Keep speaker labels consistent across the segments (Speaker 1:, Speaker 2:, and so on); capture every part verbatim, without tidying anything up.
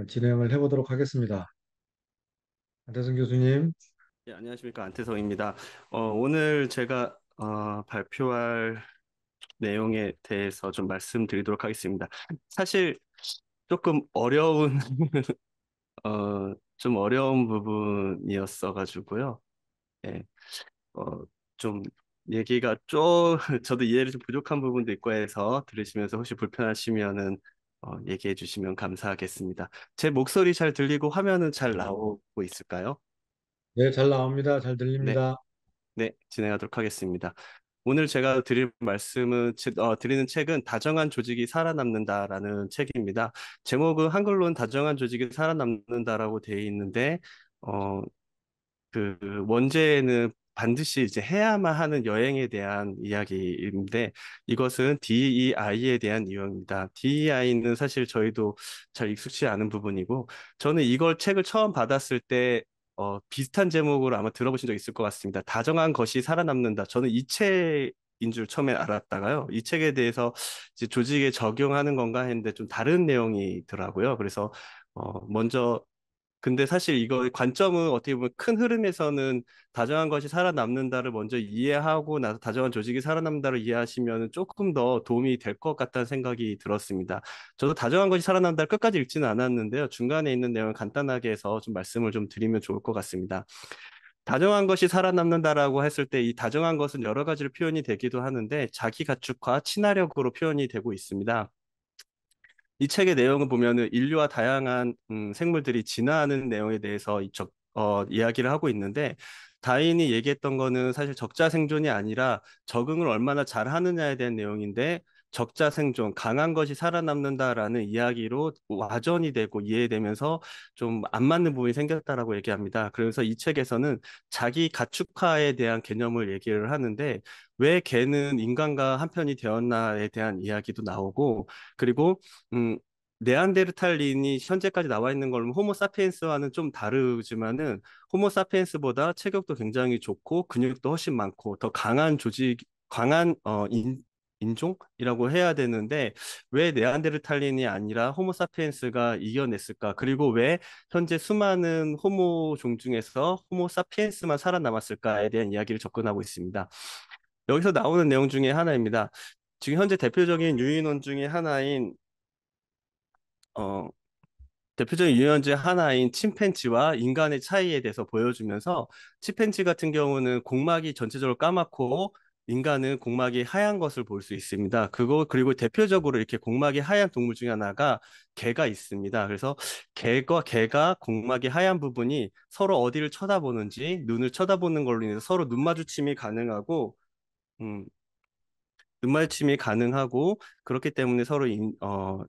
Speaker 1: 진행을 해보도록 하겠습니다. 안태성 교수님,
Speaker 2: 네, 안녕하십니까. 안태성입니다. 어, 오늘 제가 어, 발표할 내용에 대해서 좀 말씀드리도록 하겠습니다. 사실 조금 어려운, 어, 좀 어려운 부분이었어 가지고요. 예, 어, 좀 얘기가 좀, 저도 이해를 좀 부족한 부분도 있고 해서 들으시면서 혹시 불편하시면은 어, 얘기해 주시면 감사하겠습니다. 제 목소리 잘 들리고 화면은 잘 나오고 있을까요?
Speaker 1: 네, 잘 나옵니다. 잘
Speaker 2: 네.
Speaker 1: 들립니다.
Speaker 2: 네, 진행하도록 하겠습니다. 오늘 제가 드릴 말씀은, 제- 어, 드리는 책은 다정한 조직이 살아남는다라는 책입니다. 제목은 한글로는 다정한 조직이 살아남는다라고 되어 있는데, 어, 그 원제는 반드시 이제 해야만 하는 여행에 대한 이야기인데 이것은 디이아이에 대한 내용입니다. 디이아이는 사실 저희도 잘 익숙치 않은 부분이고 저는 이걸 책을 처음 받았을 때 어, 비슷한 제목으로 아마 들어보신 적 있을 것 같습니다. 다정한 것이 살아남는다. 저는 이 책인 줄 처음에 알았다가요. 이 책에 대해서 이제 조직에 적용하는 건가 했는데 좀 다른 내용이더라고요. 그래서 어, 먼저 근데 사실 이거 관점은 어떻게 보면 큰 흐름에서는 다정한 것이 살아남는다를 먼저 이해하고 나서 다정한 조직이 살아남는다를 이해하시면 조금 더 도움이 될 것 같다는 생각이 들었습니다. 저도 다정한 것이 살아남는다를 끝까지 읽지는 않았는데요. 중간에 있는 내용을 간단하게 해서 좀 말씀을 좀 드리면 좋을 것 같습니다. 다정한 것이 살아남는다라고 했을 때 이 다정한 것은 여러 가지로 표현이 되기도 하는데 자기 가축화, 친화력으로 표현이 되고 있습니다. 이 책의 내용을 보면은 인류와 다양한 음, 생물들이 진화하는 내용에 대해서 이 적, 어, 이야기를 하고 있는데 다인이 얘기했던 거는 사실 적자 생존이 아니라 적응을 얼마나 잘 하느냐에 대한 내용인데 적자 생존, 강한 것이 살아남는다라는 이야기로 와전이 되고 이해되면서 좀 안 맞는 부분이 생겼다라고 얘기합니다. 그래서 이 책에서는 자기 가축화에 대한 개념을 얘기를 하는데 왜 개는 인간과 한편이 되었나에 대한 이야기도 나오고 그리고 음, 네안데르탈린이 현재까지 나와 있는 걸로 호모사피엔스와는 좀 다르지만은 호모사피엔스보다 체격도 굉장히 좋고 근육도 훨씬 많고 더 강한 조직, 강한 어, 인, 인종이라고 해야 되는데 왜 네안데르탈린이 아니라 호모사피엔스가 이겨냈을까? 그리고 왜 현재 수많은 호모 종 중에서 호모사피엔스만 살아남았을까에 대한 이야기를 접근하고 있습니다. 여기서 나오는 내용 중에 하나입니다. 지금 현재 대표적인 유인원 중에 하나인 어, 대표적인 유연제 하나인 침팬지와 인간의 차이에 대해서 보여주면서 침팬지 같은 경우는 공막이 전체적으로 까맣고 인간은 공막이 하얀 것을 볼 수 있습니다. 그거 그리고 대표적으로 이렇게 공막이 하얀 동물 중에 하나가 개가 있습니다. 그래서 개과 개가 공막이 하얀 부분이 서로 어디를 쳐다보는지 눈을 쳐다보는 걸로 인해서 서로 눈 마주침이 가능하고 음, 눈 마주침이 가능하고 그렇기 때문에 서로 인, 어,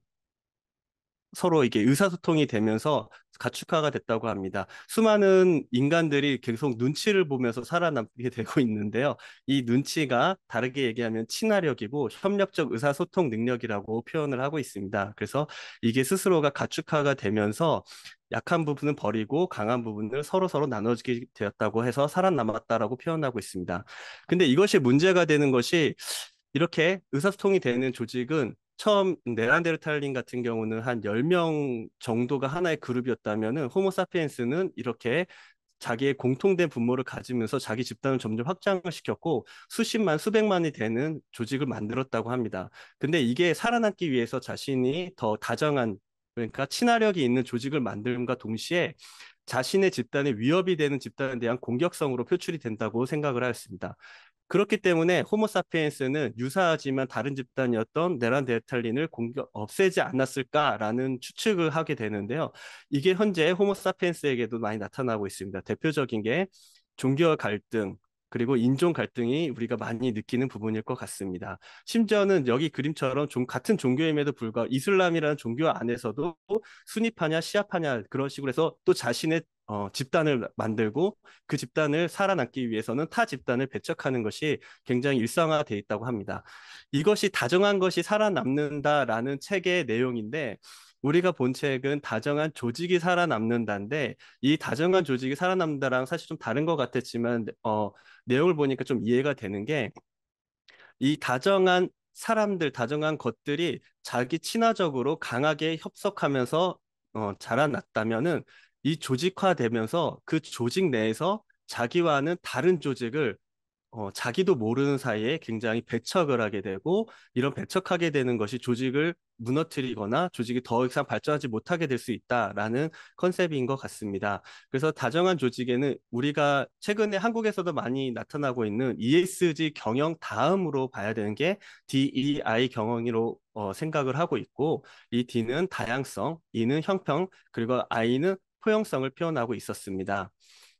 Speaker 2: 서로 이게 의사소통이 되면서 가축화가 됐다고 합니다. 수많은 인간들이 계속 눈치를 보면서 살아남게 되고 있는데요. 이 눈치가 다르게 얘기하면 친화력이고 협력적 의사소통 능력이라고 표현을 하고 있습니다. 그래서 이게 스스로가 가축화가 되면서 약한 부분은 버리고 강한 부분을 서로서로 나눠주게 되었다고 해서 살아남았다라고 표현하고 있습니다. 근데 이것이 문제가 되는 것이 이렇게 의사소통이 되는 조직은 처음 네안데르탈린 같은 경우는 한 열 명 정도가 하나의 그룹이었다면은 호모사피엔스는 이렇게 자기의 공통된 분모를 가지면서 자기 집단을 점점 확장을 시켰고 수십만, 수백만이 되는 조직을 만들었다고 합니다. 근데 이게 살아남기 위해서 자신이 더 다정한 그러니까 친화력이 있는 조직을 만듦과 동시에 자신의 집단에 위협이 되는 집단에 대한 공격성으로 표출이 된다고 생각을 하였습니다. 그렇기 때문에 호모사피엔스는 유사하지만 다른 집단이었던 네란데르탈린을 공격 없애지 않았을까라는 추측을 하게 되는데요. 이게 현재 호모사피엔스에게도 많이 나타나고 있습니다. 대표적인 게 종교 갈등 그리고 인종 갈등이 우리가 많이 느끼는 부분일 것 같습니다. 심지어는 여기 그림처럼 좀 같은 종교임에도 불구하고 이슬람이라는 종교 안에서도 순위파냐 시아파냐 그런 식으로 해서 또 자신의 어, 집단을 만들고 그 집단을 살아남기 위해서는 타 집단을 배척하는 것이 굉장히 일상화되어 있다고 합니다. 이것이 다정한 것이 살아남는다라는 책의 내용인데 우리가 본 책은 다정한 조직이 살아남는다인데 이 다정한 조직이 살아남는다랑 사실 좀 다른 것 같았지만 어, 내용을 보니까 좀 이해가 되는 게 이 다정한 사람들, 다정한 것들이 자기 친화적으로 강하게 협석하면서 어, 자라났다면은 이 조직화되면서 그 조직 내에서 자기와는 다른 조직을 어, 자기도 모르는 사이에 굉장히 배척을 하게 되고 이런 배척하게 되는 것이 조직을 무너뜨리거나 조직이 더 이상 발전하지 못하게 될 수 있다라는 컨셉인 것 같습니다. 그래서 다정한 조직에는 우리가 최근에 한국에서도 많이 나타나고 있는 이에스지 경영 다음으로 봐야 되는 게 디이아이 경영으로 어, 생각을 하고 있고 이 D는 다양성, E는 형평, 그리고 I는 포용성을 표현하고 있었습니다.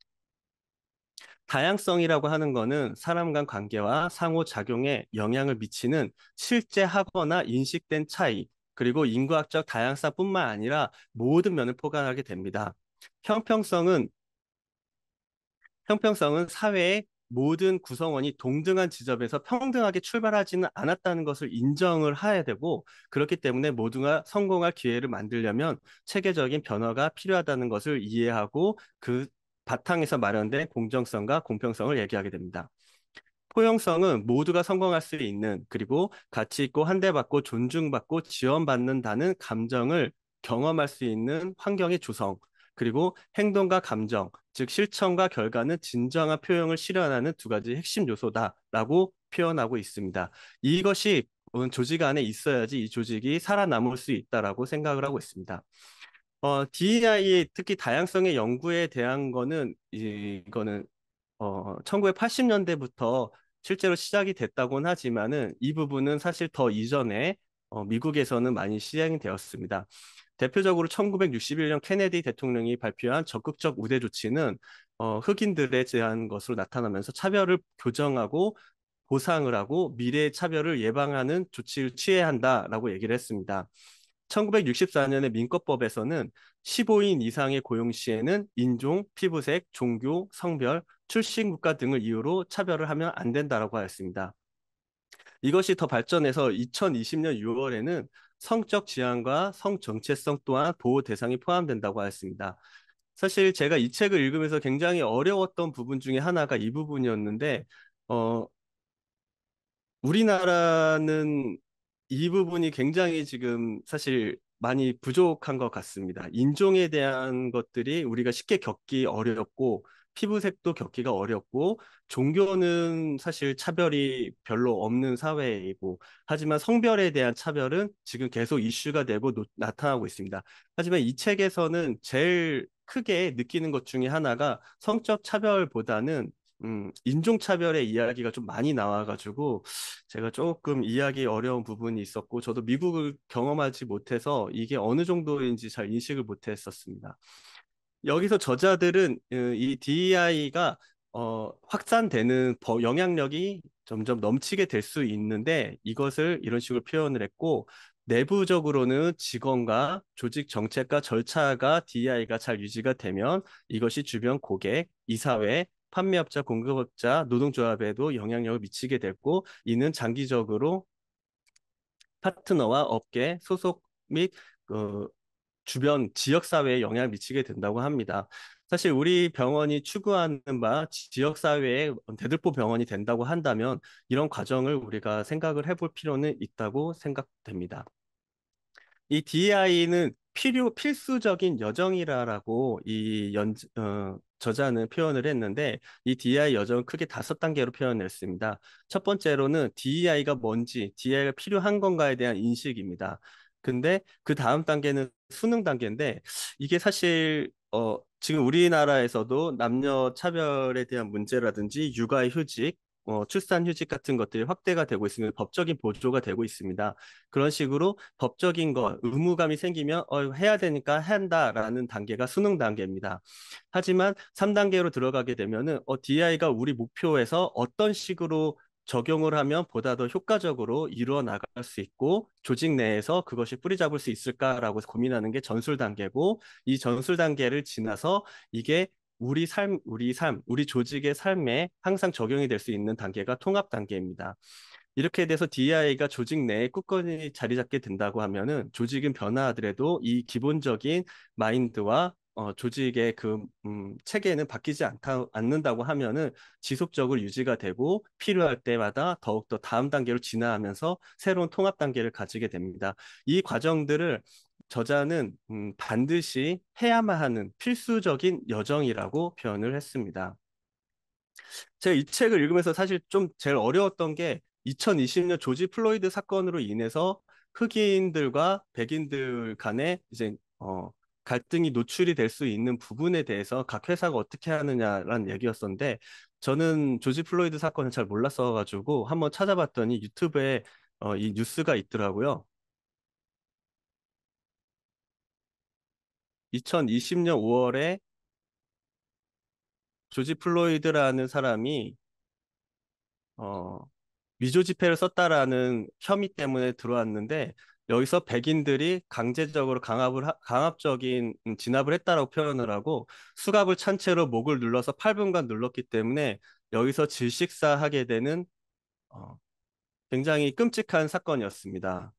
Speaker 2: 다양성이라고 하는 거는 사람 간 관계와 상호작용에 영향을 미치는 실제 하거나 인식된 차이, 그리고 인구학적 다양성뿐만 아니라 모든 면을 포괄하게 됩니다. 형평성은, 형평성은 사회의 모든 구성원이 동등한 지점에서 평등하게 출발하지는 않았다는 것을 인정을 해야 되고, 그렇기 때문에 모두가 성공할 기회를 만들려면 체계적인 변화가 필요하다는 것을 이해하고 그 바탕에서 마련된 공정성과 공평성을 얘기하게 됩니다. 포용성은 모두가 성공할 수 있는 그리고 가치 있고 환대받고 존중받고 지원받는다는 감정을 경험할 수 있는 환경의 조성 그리고 행동과 감정, 즉 실천과 결과는 진정한 표현을 실현하는 두 가지 핵심 요소다라고 표현하고 있습니다. 이것이 조직 안에 있어야지 이 조직이 살아남을 수 있다라고 생각을 하고 있습니다. 어, 디이아이의 특히 다양성의 연구에 대한 거는 이- 이거는 어, 천구백팔십 년대부터 실제로 시작이 됐다고는 하지만은 이 부분은 사실 더 이전에 어, 미국에서는 많이 시행이 되었습니다. 대표적으로 천구백육십일 년 케네디 대통령이 발표한 적극적 우대 조치는 어, 흑인들에 대한 것으로 나타나면서 차별을 교정하고 보상을 하고 미래의 차별을 예방하는 조치를 취해야 한다라고 얘기를 했습니다. 천구백육십사 년의 민법법에서는 십오 인 이상의 고용 시에는 인종, 피부색, 종교, 성별, 출신 국가 등을 이유로 차별을 하면 안 된다라고 하였습니다. 이것이 더 발전해서 이천이십 년 유월에는 성적 지향과 성 정체성 또한 보호 대상이 포함된다고 하였습니다. 사실 제가 이 책을 읽으면서 굉장히 어려웠던 부분 중에 하나가 이 부분이었는데, 어, 우리나라는 이 부분이 굉장히 지금 사실 많이 부족한 것 같습니다. 인종에 대한 것들이 우리가 쉽게 겪기 어렵고, 피부색도 겪기가 어렵고, 종교는 사실 차별이 별로 없는 사회이고, 하지만 성별에 대한 차별은 지금 계속 이슈가 되고 노- 나타나고 있습니다. 하지만 이 책에서는 제일 크게 느끼는 것 중에 하나가 성적 차별보다는 음, 인종차별의 이야기가 좀 많이 나와가지고 제가 조금 이해하기 어려운 부분이 있었고 저도 미국을 경험하지 못해서 이게 어느 정도인지 잘 인식을 못했었습니다. 여기서 저자들은 어, 이 디이아이가 어, 확산되는 버- 영향력이 점점 넘치게 될 수 있는데 이것을 이런 식으로 표현을 했고 내부적으로는 직원과 조직 정책과 절차가 디이아이가 잘 유지가 되면 이것이 주변 고객, 이사회, 판매업자, 공급업자, 노동조합에도 영향력을 미치게 됐고 이는 장기적으로 파트너와 업계, 소속 및 어, 주변 지역사회에 영향을 미치게 된다고 합니다. 사실 우리 병원이 추구하는 바 지역사회의 대들보 병원이 된다고 한다면 이런 과정을 우리가 생각을 해볼 필요는 있다고 생각됩니다. 이 디이아이는 필요, 필수적인 여정이라고 이 연, 어, 저자는 표현을 했는데 이 디이아이 여정은 크게 다섯 단계로 표현했습니다. 첫 번째로는 디이아이가 뭔지, 디이아이가 필요한 건가에 대한 인식입니다. 근데 그 다음 단계는 수능 단계인데 이게 사실 어, 지금 우리나라에서도 남녀 차별에 대한 문제라든지 육아휴직, 어, 출산휴직 같은 것들이 확대가 되고 있으면 법적인 보조가 되고 있습니다. 그런 식으로 법적인 것, 의무감이 생기면 어, 해야 되니까 한다라는 단계가 수능 단계입니다. 하지만 삼 단계로 들어가게 되면은 어, 디이아이가 우리 목표에서 어떤 식으로 적용을 하면 보다 더 효과적으로 이루어 나갈 수 있고 조직 내에서 그것이 뿌리 잡을 수 있을까라고 고민하는 게 전술 단계고 이 전술 단계를 지나서 이게 우리 삶, 우리 삶, 우리 조직의 삶에 항상 적용이 될 수 있는 단계가 통합 단계입니다. 이렇게 돼서 디이아이가 조직 내에 굳건히 자리 잡게 된다고 하면은 조직은 변화하더라도 이 기본적인 마인드와 어, 조직의 그 음, 체계는 바뀌지 않다, 않는다고 하면은 지속적으로 유지가 되고 필요할 때마다 더욱더 다음 단계로 진화하면서 새로운 통합 단계를 가지게 됩니다. 이 과정들을 저자는 음, 반드시 해야만 하는 필수적인 여정이라고 표현을 했습니다. 제가 이 책을 읽으면서 사실 좀 제일 어려웠던 게 이천이십 년 조지 플로이드 사건으로 인해서 흑인들과 백인들 간에 이제 어, 갈등이 노출이 될 수 있는 부분에 대해서 각 회사가 어떻게 하느냐라는 얘기였었는데 저는 조지 플로이드 사건을 잘 몰랐어가지고 한번 찾아봤더니 유튜브에 어, 이 뉴스가 있더라고요. 이천이십 년 오월에 조지 플로이드라는 사람이 어, 위조 지폐를 썼다라는 혐의 때문에 들어왔는데 여기서 백인들이 강제적으로 강압을 하- 강압적인 음, 진압을 했다라고 표현을 하고 수갑을 찬 채로 목을 눌러서 팔 분간 눌렀기 때문에 여기서 질식사하게 되는 어, 굉장히 끔찍한 사건이었습니다.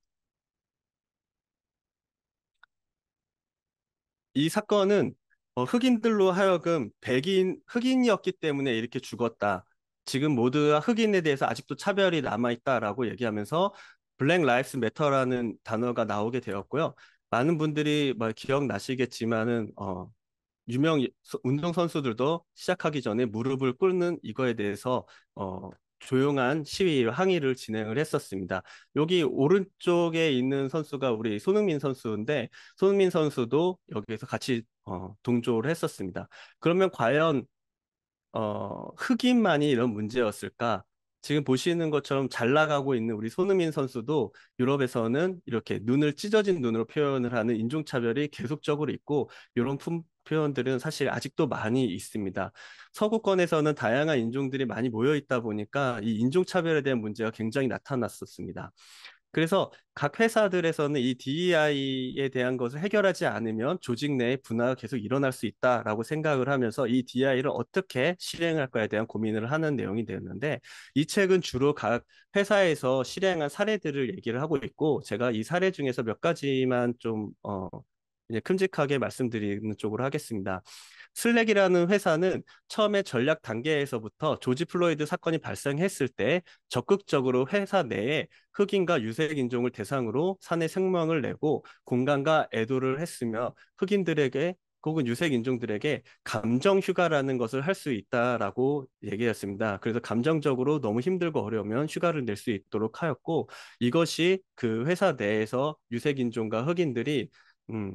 Speaker 2: 이 사건은 어, 흑인들로 하여금 백인, 흑인이었기 때문에 이렇게 죽었다. 지금 모두가 흑인에 대해서 아직도 차별이 남아있다라고 얘기하면서 블랙 라이프스 매터라는 단어가 나오게 되었고요. 많은 분들이 뭐 기억나시겠지만은 어, 유명 서- 운동선수들도 시작하기 전에 무릎을 꿇는 이거에 대해서 어, 조용한 시위, 항의를 진행을 했었습니다. 여기 오른쪽에 있는 선수가 우리 손흥민 선수인데 손흥민 선수도 여기에서 같이 어, 동조를 했었습니다. 그러면 과연 어, 흑인만이 이런 문제였을까? 지금 보시는 것처럼 잘 나가고 있는 우리 손흥민 선수도 유럽에서는 이렇게 눈을 찢어진 눈으로 표현을 하는 인종차별이 계속적으로 있고 이런 품- 표현들은 사실 아직도 많이 있습니다. 서구권에서는 다양한 인종들이 많이 모여 있다 보니까 이 인종차별에 대한 문제가 굉장히 나타났었습니다. 그래서 각 회사들에서는 이 디이아이에 대한 것을 해결하지 않으면 조직 내에 분화가 계속 일어날 수 있다라고 생각을 하면서 이 디이아이를 어떻게 실행할 거에 대한 고민을 하는 내용이 되었는데 이 책은 주로 각 회사에서 실행한 사례들을 얘기를 하고 있고 제가 이 사례 중에서 몇 가지만 좀 어, 이제 큼직하게 말씀드리는 쪽으로 하겠습니다. 슬랙이라는 회사는 처음에 전략 단계에서부터 조지 플로이드 사건이 발생했을 때 적극적으로 회사 내에 흑인과 유색 인종을 대상으로 사내声명을 내고 공간과 애도를 했으며 흑인들에게 혹은 유색 인종들에게 감정 휴가라는 것을 할 수 있다라고 얘기했습니다. 그래서 감정적으로 너무 힘들고 어려우면 휴가를 낼 수 있도록 하였고 이것이 그 회사 내에서 유색 인종과 흑인들이 음,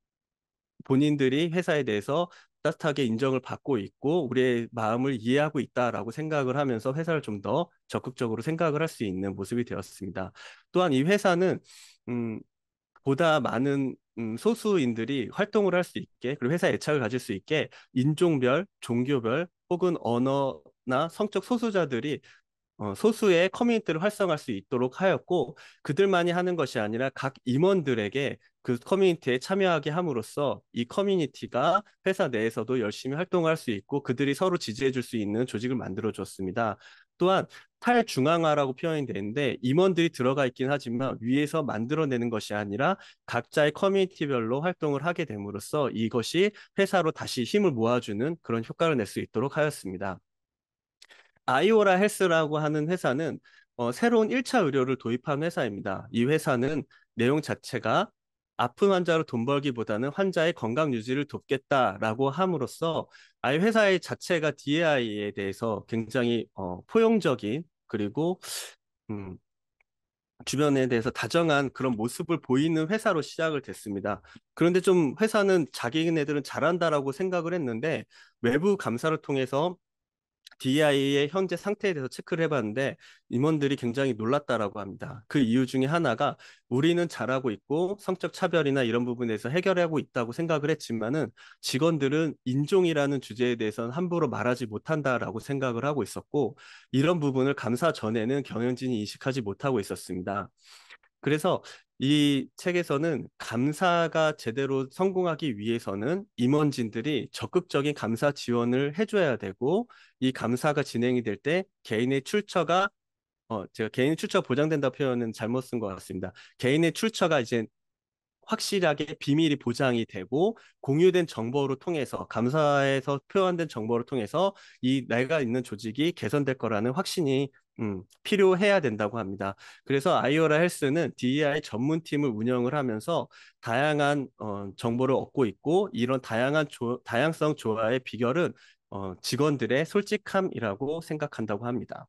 Speaker 2: 본인들이 회사에 대해서 따뜻하게 인정을 받고 있고 우리의 마음을 이해하고 있다라고 생각을 하면서 회사를 좀 더 적극적으로 생각을 할 수 있는 모습이 되었습니다. 또한 이 회사는 음, 보다 많은 음, 소수인들이 활동을 할 수 있게 그리고 회사에 애착을 가질 수 있게 인종별, 종교별 혹은 언어나 성적 소수자들이 어, 소수의 커뮤니티를 활성화할 수 있도록 하였고 그들만이 하는 것이 아니라 각 임원들에게 그 커뮤니티에 참여하게 함으로써 이 커뮤니티가 회사 내에서도 열심히 활동할 수 있고 그들이 서로 지지해 줄 수 있는 조직을 만들어 줬습니다. 또한 탈중앙화라고 표현이 되는데 임원들이 들어가 있긴 하지만 위에서 만들어내는 것이 아니라 각자의 커뮤니티별로 활동을 하게 됨으로써 이것이 회사로 다시 힘을 모아주는 그런 효과를 낼 수 있도록 하였습니다. 아이오라 헬스라고 하는 회사는 어, 새로운 일 차 의료를 도입한 회사입니다. 이 회사는 내용 자체가 아픈 환자로 돈 벌기보다는 환자의 건강 유지를 돕겠다라고 함으로써 아이 회사의 자체가 디이아이에 대해서 굉장히 어, 포용적인 그리고 음, 주변에 대해서 다정한 그런 모습을 보이는 회사로 시작을 됐습니다. 그런데 좀 회사는 자기네들은 잘한다라고 생각을 했는데 외부 감사를 통해서 디이아이의 현재 상태에 대해서 체크를 해봤는데 임원들이 굉장히 놀랐다라고 합니다. 그 이유 중에 하나가 우리는 잘하고 있고 성적 차별이나 이런 부분에 대해서 해결하고 있다고 생각을 했지만은 직원들은 인종이라는 주제에 대해서는 함부로 말하지 못한다라고 생각을 하고 있었고 이런 부분을 감사 전에는 경영진이 인식하지 못하고 있었습니다. 그래서 이 책에서는 감사가 제대로 성공하기 위해서는 임원진들이 적극적인 감사 지원을 해줘야 되고 이 감사가 진행이 될 때 개인의 출처가 어 제가 개인 출처가 보장된다 표현은 잘못 쓴 것 같습니다. 개인의 출처가 이제 확실하게 비밀이 보장이 되고 공유된 정보를 통해서 감사에서 표현된 정보를 통해서 이 내가 있는 조직이 개선될 거라는 확신이 음, 필요해야 된다고 합니다. 그래서 아이오라 헬스는 디이아이 전문팀을 운영을 하면서 다양한 어, 정보를 얻고 있고 이런 다양한 조, 다양성 조화의 비결은 어, 직원들의 솔직함이라고 생각한다고 합니다.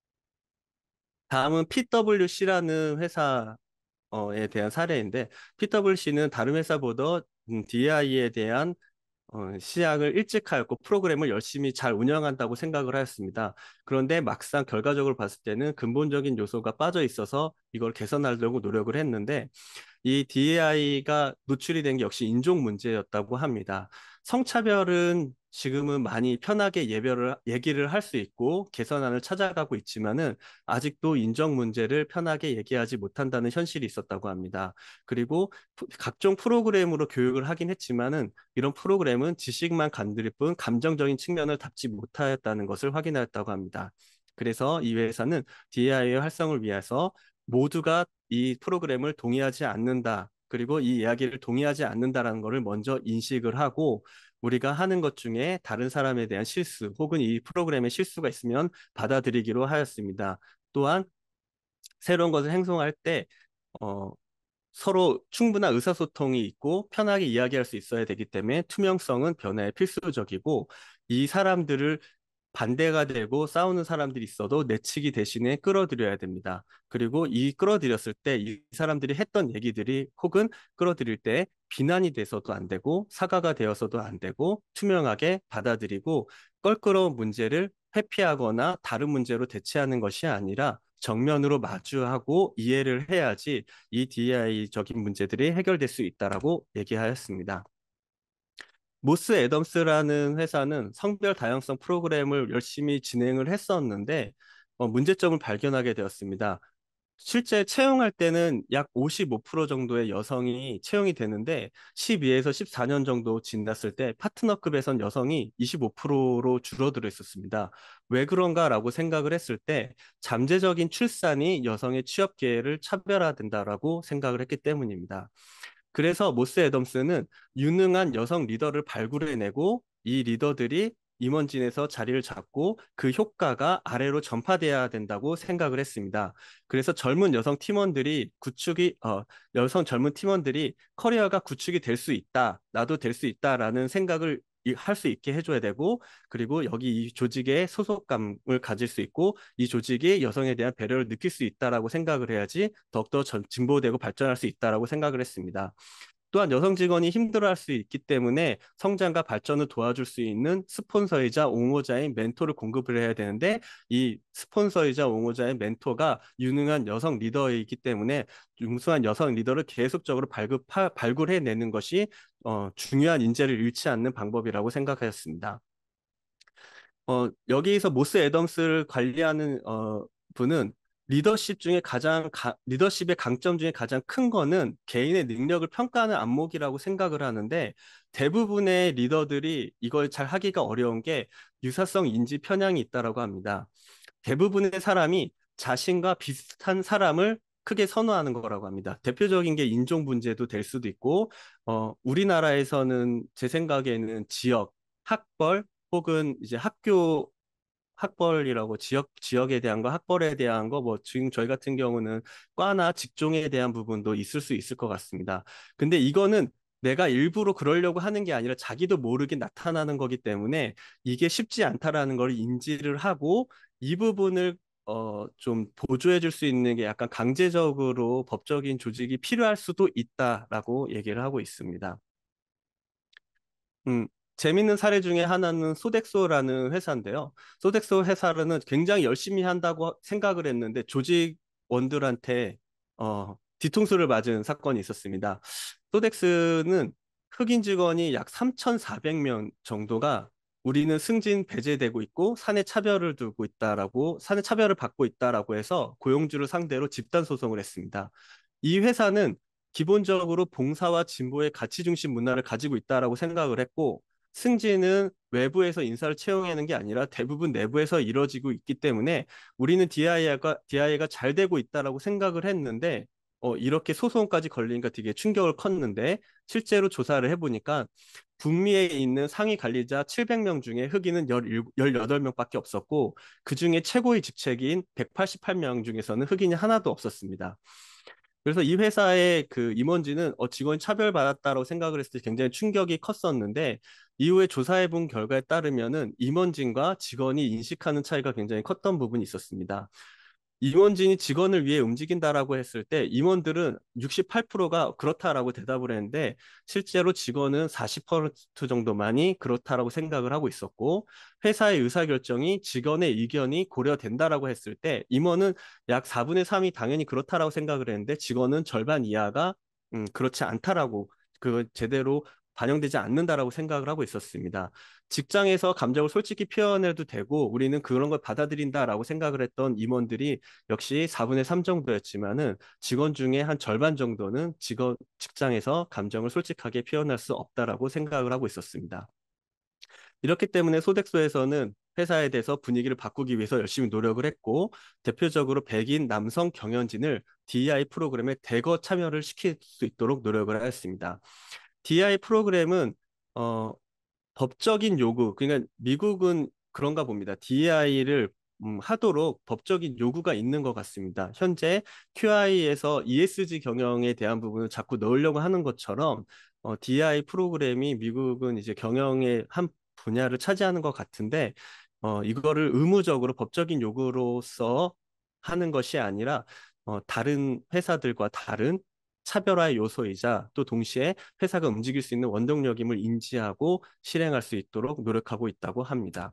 Speaker 2: 다음은 피더블유씨라는 회사에 대한 사례인데 피더블유씨는 다른 회사보다 디이아이에 대한 어, 시작을 일찍 하였고 프로그램을 열심히 잘 운영한다고 생각을 하였습니다. 그런데 막상 결과적으로 봤을 때는 근본적인 요소가 빠져 있어서 이걸 개선하려고 노력을 했는데 이 디이아이가 노출이 된 게 역시 인종 문제였다고 합니다. 성차별은 지금은 많이 편하게 예별을, 얘기를 할 수 있고 개선안을 찾아가고 있지만은 아직도 인종 문제를 편하게 얘기하지 못한다는 현실이 있었다고 합니다. 그리고 프- 각종 프로그램으로 교육을 하긴 했지만은 이런 프로그램은 지식만 간드릴 뿐 감정적인 측면을 담지 못하였다는 것을 확인하였다고 합니다. 그래서 이 회사는 디이아이의 활성을 위해서 모두가 이 프로그램을 동의하지 않는다. 그리고 이 이야기를 동의하지 않는다라는 것을 먼저 인식을 하고 우리가 하는 것 중에 다른 사람에 대한 실수 혹은 이 프로그램에 실수가 있으면 받아들이기로 하였습니다. 또한 새로운 것을 행동할 때 어, 서로 충분한 의사소통이 있고 편하게 이야기할 수 있어야 되기 때문에 투명성은 변화에 필수적이고 이 사람들을 반대가 되고 싸우는 사람들이 있어도 내치기 대신에 끌어들여야 됩니다. 그리고 이 끌어들였을 때 이 사람들이 했던 얘기들이 혹은 끌어들일 때 비난이 돼서도 안 되고 사과가 되어서도 안 되고 투명하게 받아들이고 껄끄러운 문제를 회피하거나 다른 문제로 대체하는 것이 아니라 정면으로 마주하고 이해를 해야지 이 디이아이적인 문제들이 해결될 수 있다라고 얘기하였습니다. 모스 애덤스라는 회사는 성별 다양성 프로그램을 열심히 진행을 했었는데 어, 문제점을 발견하게 되었습니다. 실제 채용할 때는 약 오십오 퍼센트 정도의 여성이 채용이 되는데 십이에서 십사 년 정도 지났을 때 파트너급에선 여성이 이십오 퍼센트로 줄어들어 있었습니다. 왜 그런가라고 생각을 했을 때 잠재적인 출산이 여성의 취업 기회를 차별화된다라고 생각을 했기 때문입니다. 그래서 모스 애덤스는 유능한 여성 리더를 발굴해내고 이 리더들이 임원진에서 자리를 잡고 그 효과가 아래로 전파돼야 된다고 생각을 했습니다. 그래서 젊은 여성 팀원들이 구축이 어, 여성 젊은 팀원들이 커리어가 구축이 될 수 있다, 나도 될 수 있다라는 생각을 할 수 있게 해줘야 되고 그리고 여기 이 조직에 소속감을 가질 수 있고 이 조직이 여성에 대한 배려를 느낄 수 있다라고 생각을 해야지 더욱더 전- 진보되고 발전할 수 있다라고 생각을 했습니다. 또한 여성 직원이 힘들어할 수 있기 때문에 성장과 발전을 도와줄 수 있는 스폰서이자 옹호자인 멘토를 공급을 해야 되는데 이 스폰서이자 옹호자의 멘토가 유능한 여성 리더이기 때문에 융숭한 여성 리더를 계속적으로 발굴, 발굴해내는 것이 어, 중요한 인재를 잃지 않는 방법이라고 생각하였습니다. 어, 여기서 모스 애덤스를 관리하는 어, 분은 리더십 중에 가장 가- 리더십의 강점 중에 가장 큰 거는 개인의 능력을 평가하는 안목이라고 생각을 하는데 대부분의 리더들이 이걸 잘 하기가 어려운 게 유사성 인지 편향이 있다라고 합니다. 대부분의 사람이 자신과 비슷한 사람을 크게 선호하는 거라고 합니다. 대표적인 게 인종 문제도 될 수도 있고, 어, 우리나라에서는 제 생각에는 지역, 학벌, 혹은 이제 학교 학벌이라고 지역 지역에 대한 거 학벌에 대한 거 뭐 지금 저희 같은 경우는 과나 직종에 대한 부분도 있을 수 있을 것 같습니다. 근데 이거는 내가 일부러 그러려고 하는 게 아니라 자기도 모르게 나타나는 거기 때문에 이게 쉽지 않다라는 걸 인지를 하고 이 부분을 어, 좀 보조해 줄 수 있는 게 약간 강제적으로 법적인 조직이 필요할 수도 있다라고 얘기를 하고 있습니다. 음, 재밌는 사례 중에 하나는 소덱소라는 회사인데요. 소덱소 회사는 굉장히 열심히 한다고 생각을 했는데 조직원들한테 어, 뒤통수를 맞은 사건이 있었습니다. 소덱스는 흑인 직원이 약 삼천사백 명 정도가 우리는 승진 배제되고 있고 사내 차별을 두고 있다라고 사내 차별을 받고 있다라고 해서 고용주를 상대로 집단 소송을 했습니다. 이 회사는 기본적으로 봉사와 진보의 가치 중심 문화를 가지고 있다라고 생각을 했고 승진은 외부에서 인사를 채용하는 게 아니라 대부분 내부에서 이루어지고 있기 때문에 우리는 디아이아이가 디아이아이가 잘 되고 있다라고 생각을 했는데 어, 이렇게 소송까지 걸리니까 되게 충격을 컸는데 실제로 조사를 해보니까 북미에 있는 상위 관리자 칠백 명 중에 흑인은 십칠 명밖에 없었고 그중에 최고의 직책인 백팔십팔 명 중에서는 흑인이 하나도 없었습니다. 그래서 이 회사의 그 임원진은 어, 직원이 차별받았다고 생각을 했을 때 굉장히 충격이 컸었는데 이후에 조사해 본 결과에 따르면은 임원진과 직원이 인식하는 차이가 굉장히 컸던 부분이 있었습니다. 임원진이 직원을 위해 움직인다라고 했을 때 임원들은 육십팔 퍼센트가 그렇다라고 대답을 했는데 실제로 직원은 사십 퍼센트 정도만이 그렇다라고 생각을 하고 있었고 회사의 의사결정이 직원의 의견이 고려된다라고 했을 때 임원은 약 사분의 삼이 당연히 그렇다라고 생각을 했는데 직원은 절반 이하가 음, 그렇지 않다라고 그 제대로 반영되지 않는다라고 생각을 하고 있었습니다. 직장에서 감정을 솔직히 표현해도 되고 우리는 그런 걸 받아들인다라고 생각을 했던 임원들이 역시 사분의 삼 정도였지만은 직원 중에 한 절반 정도는 직원 직장에서 감정을 솔직하게 표현할 수 없다라고 생각을 하고 있었습니다. 이렇기 때문에 소득소에서는 회사에 대해서 분위기를 바꾸기 위해서 열심히 노력을 했고 대표적으로 백인 남성 경영진을 디이아이 프로그램에 대거 참여를 시킬 수 있도록 노력을 하였습니다. 디이아이 프로그램은 어, 법적인 요구, 그러니까 미국은 그런가 봅니다. 디이아이를 음, 하도록 법적인 요구가 있는 것 같습니다. 현재 큐아이에서 이에스지 경영에 대한 부분을 자꾸 넣으려고 하는 것처럼 어, 디이아이 프로그램이 미국은 이제 경영의 한 분야를 차지하는 것 같은데 어, 이거를 의무적으로 법적인 요구로서 하는 것이 아니라 어, 다른 회사들과 다른 차별화의 요소이자 또 동시에 회사가 움직일 수 있는 원동력임을 인지하고 실행할 수 있도록 노력하고 있다고 합니다.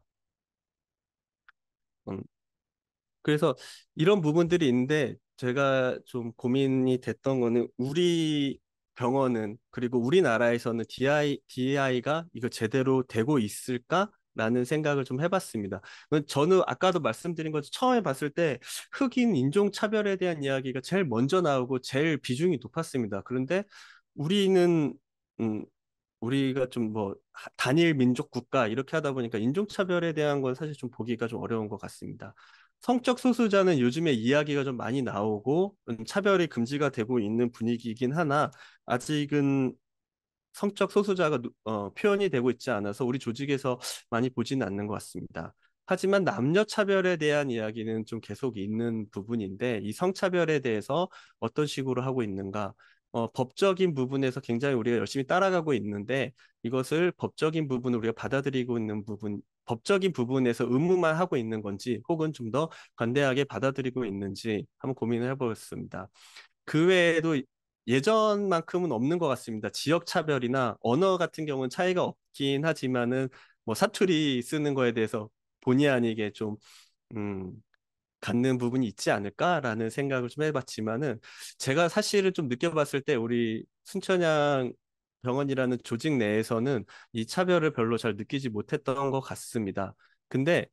Speaker 2: 음, 그래서 이런 부분들이 있는데 제가 좀 고민이 됐던 거는 우리 병원은 그리고 우리나라에서는 디아이, 디이아이가 이거 제대로 되고 있을까라는 생각을 좀 해봤습니다. 저는 아까도 말씀드린 것처럼 처음에 봤을 때 흑인 인종차별에 대한 이야기가 제일 먼저 나오고 제일 비중이 높았습니다. 그런데 우리는 음, 우리가 좀 뭐 단일 민족 국가 이렇게 하다 보니까 인종차별에 대한 건 사실 좀 보기가 좀 어려운 것 같습니다. 성적 소수자는 요즘에 이야기가 좀 많이 나오고 음, 차별이 금지가 되고 있는 분위기이긴 하나 아직은 성적 소수자가 누- 어, 표현이 되고 있지 않아서 우리 조직에서 많이 보지는 않는 것 같습니다. 하지만 남녀 차별에 대한 이야기는 좀 계속 있는 부분인데 이 성차별에 대해서 어떤 식으로 하고 있는가? 어, 법적인 부분에서 굉장히 우리가 열심히 따라가고 있는데 이것을 법적인 부분을 우리가 받아들이고 있는 부분, 법적인 부분에서 의무만 하고 있는 건지 혹은 좀 더 관대하게 받아들이고 있는지 한번 고민을 해보겠습니다. 그 외에도 예전만큼은 없는 것 같습니다. 지역 차별이나 언어 같은 경우는 차이가 없긴 하지만은 뭐 사투리 쓰는 거에 대해서 본의 아니게 좀 음, 갖는 부분이 있지 않을까라는 생각을 좀 해봤지만은 제가 사실은 좀 느껴봤을 때 우리 순천향 병원이라는 조직 내에서는 이 차별을 별로 잘 느끼지 못했던 것 같습니다. 근데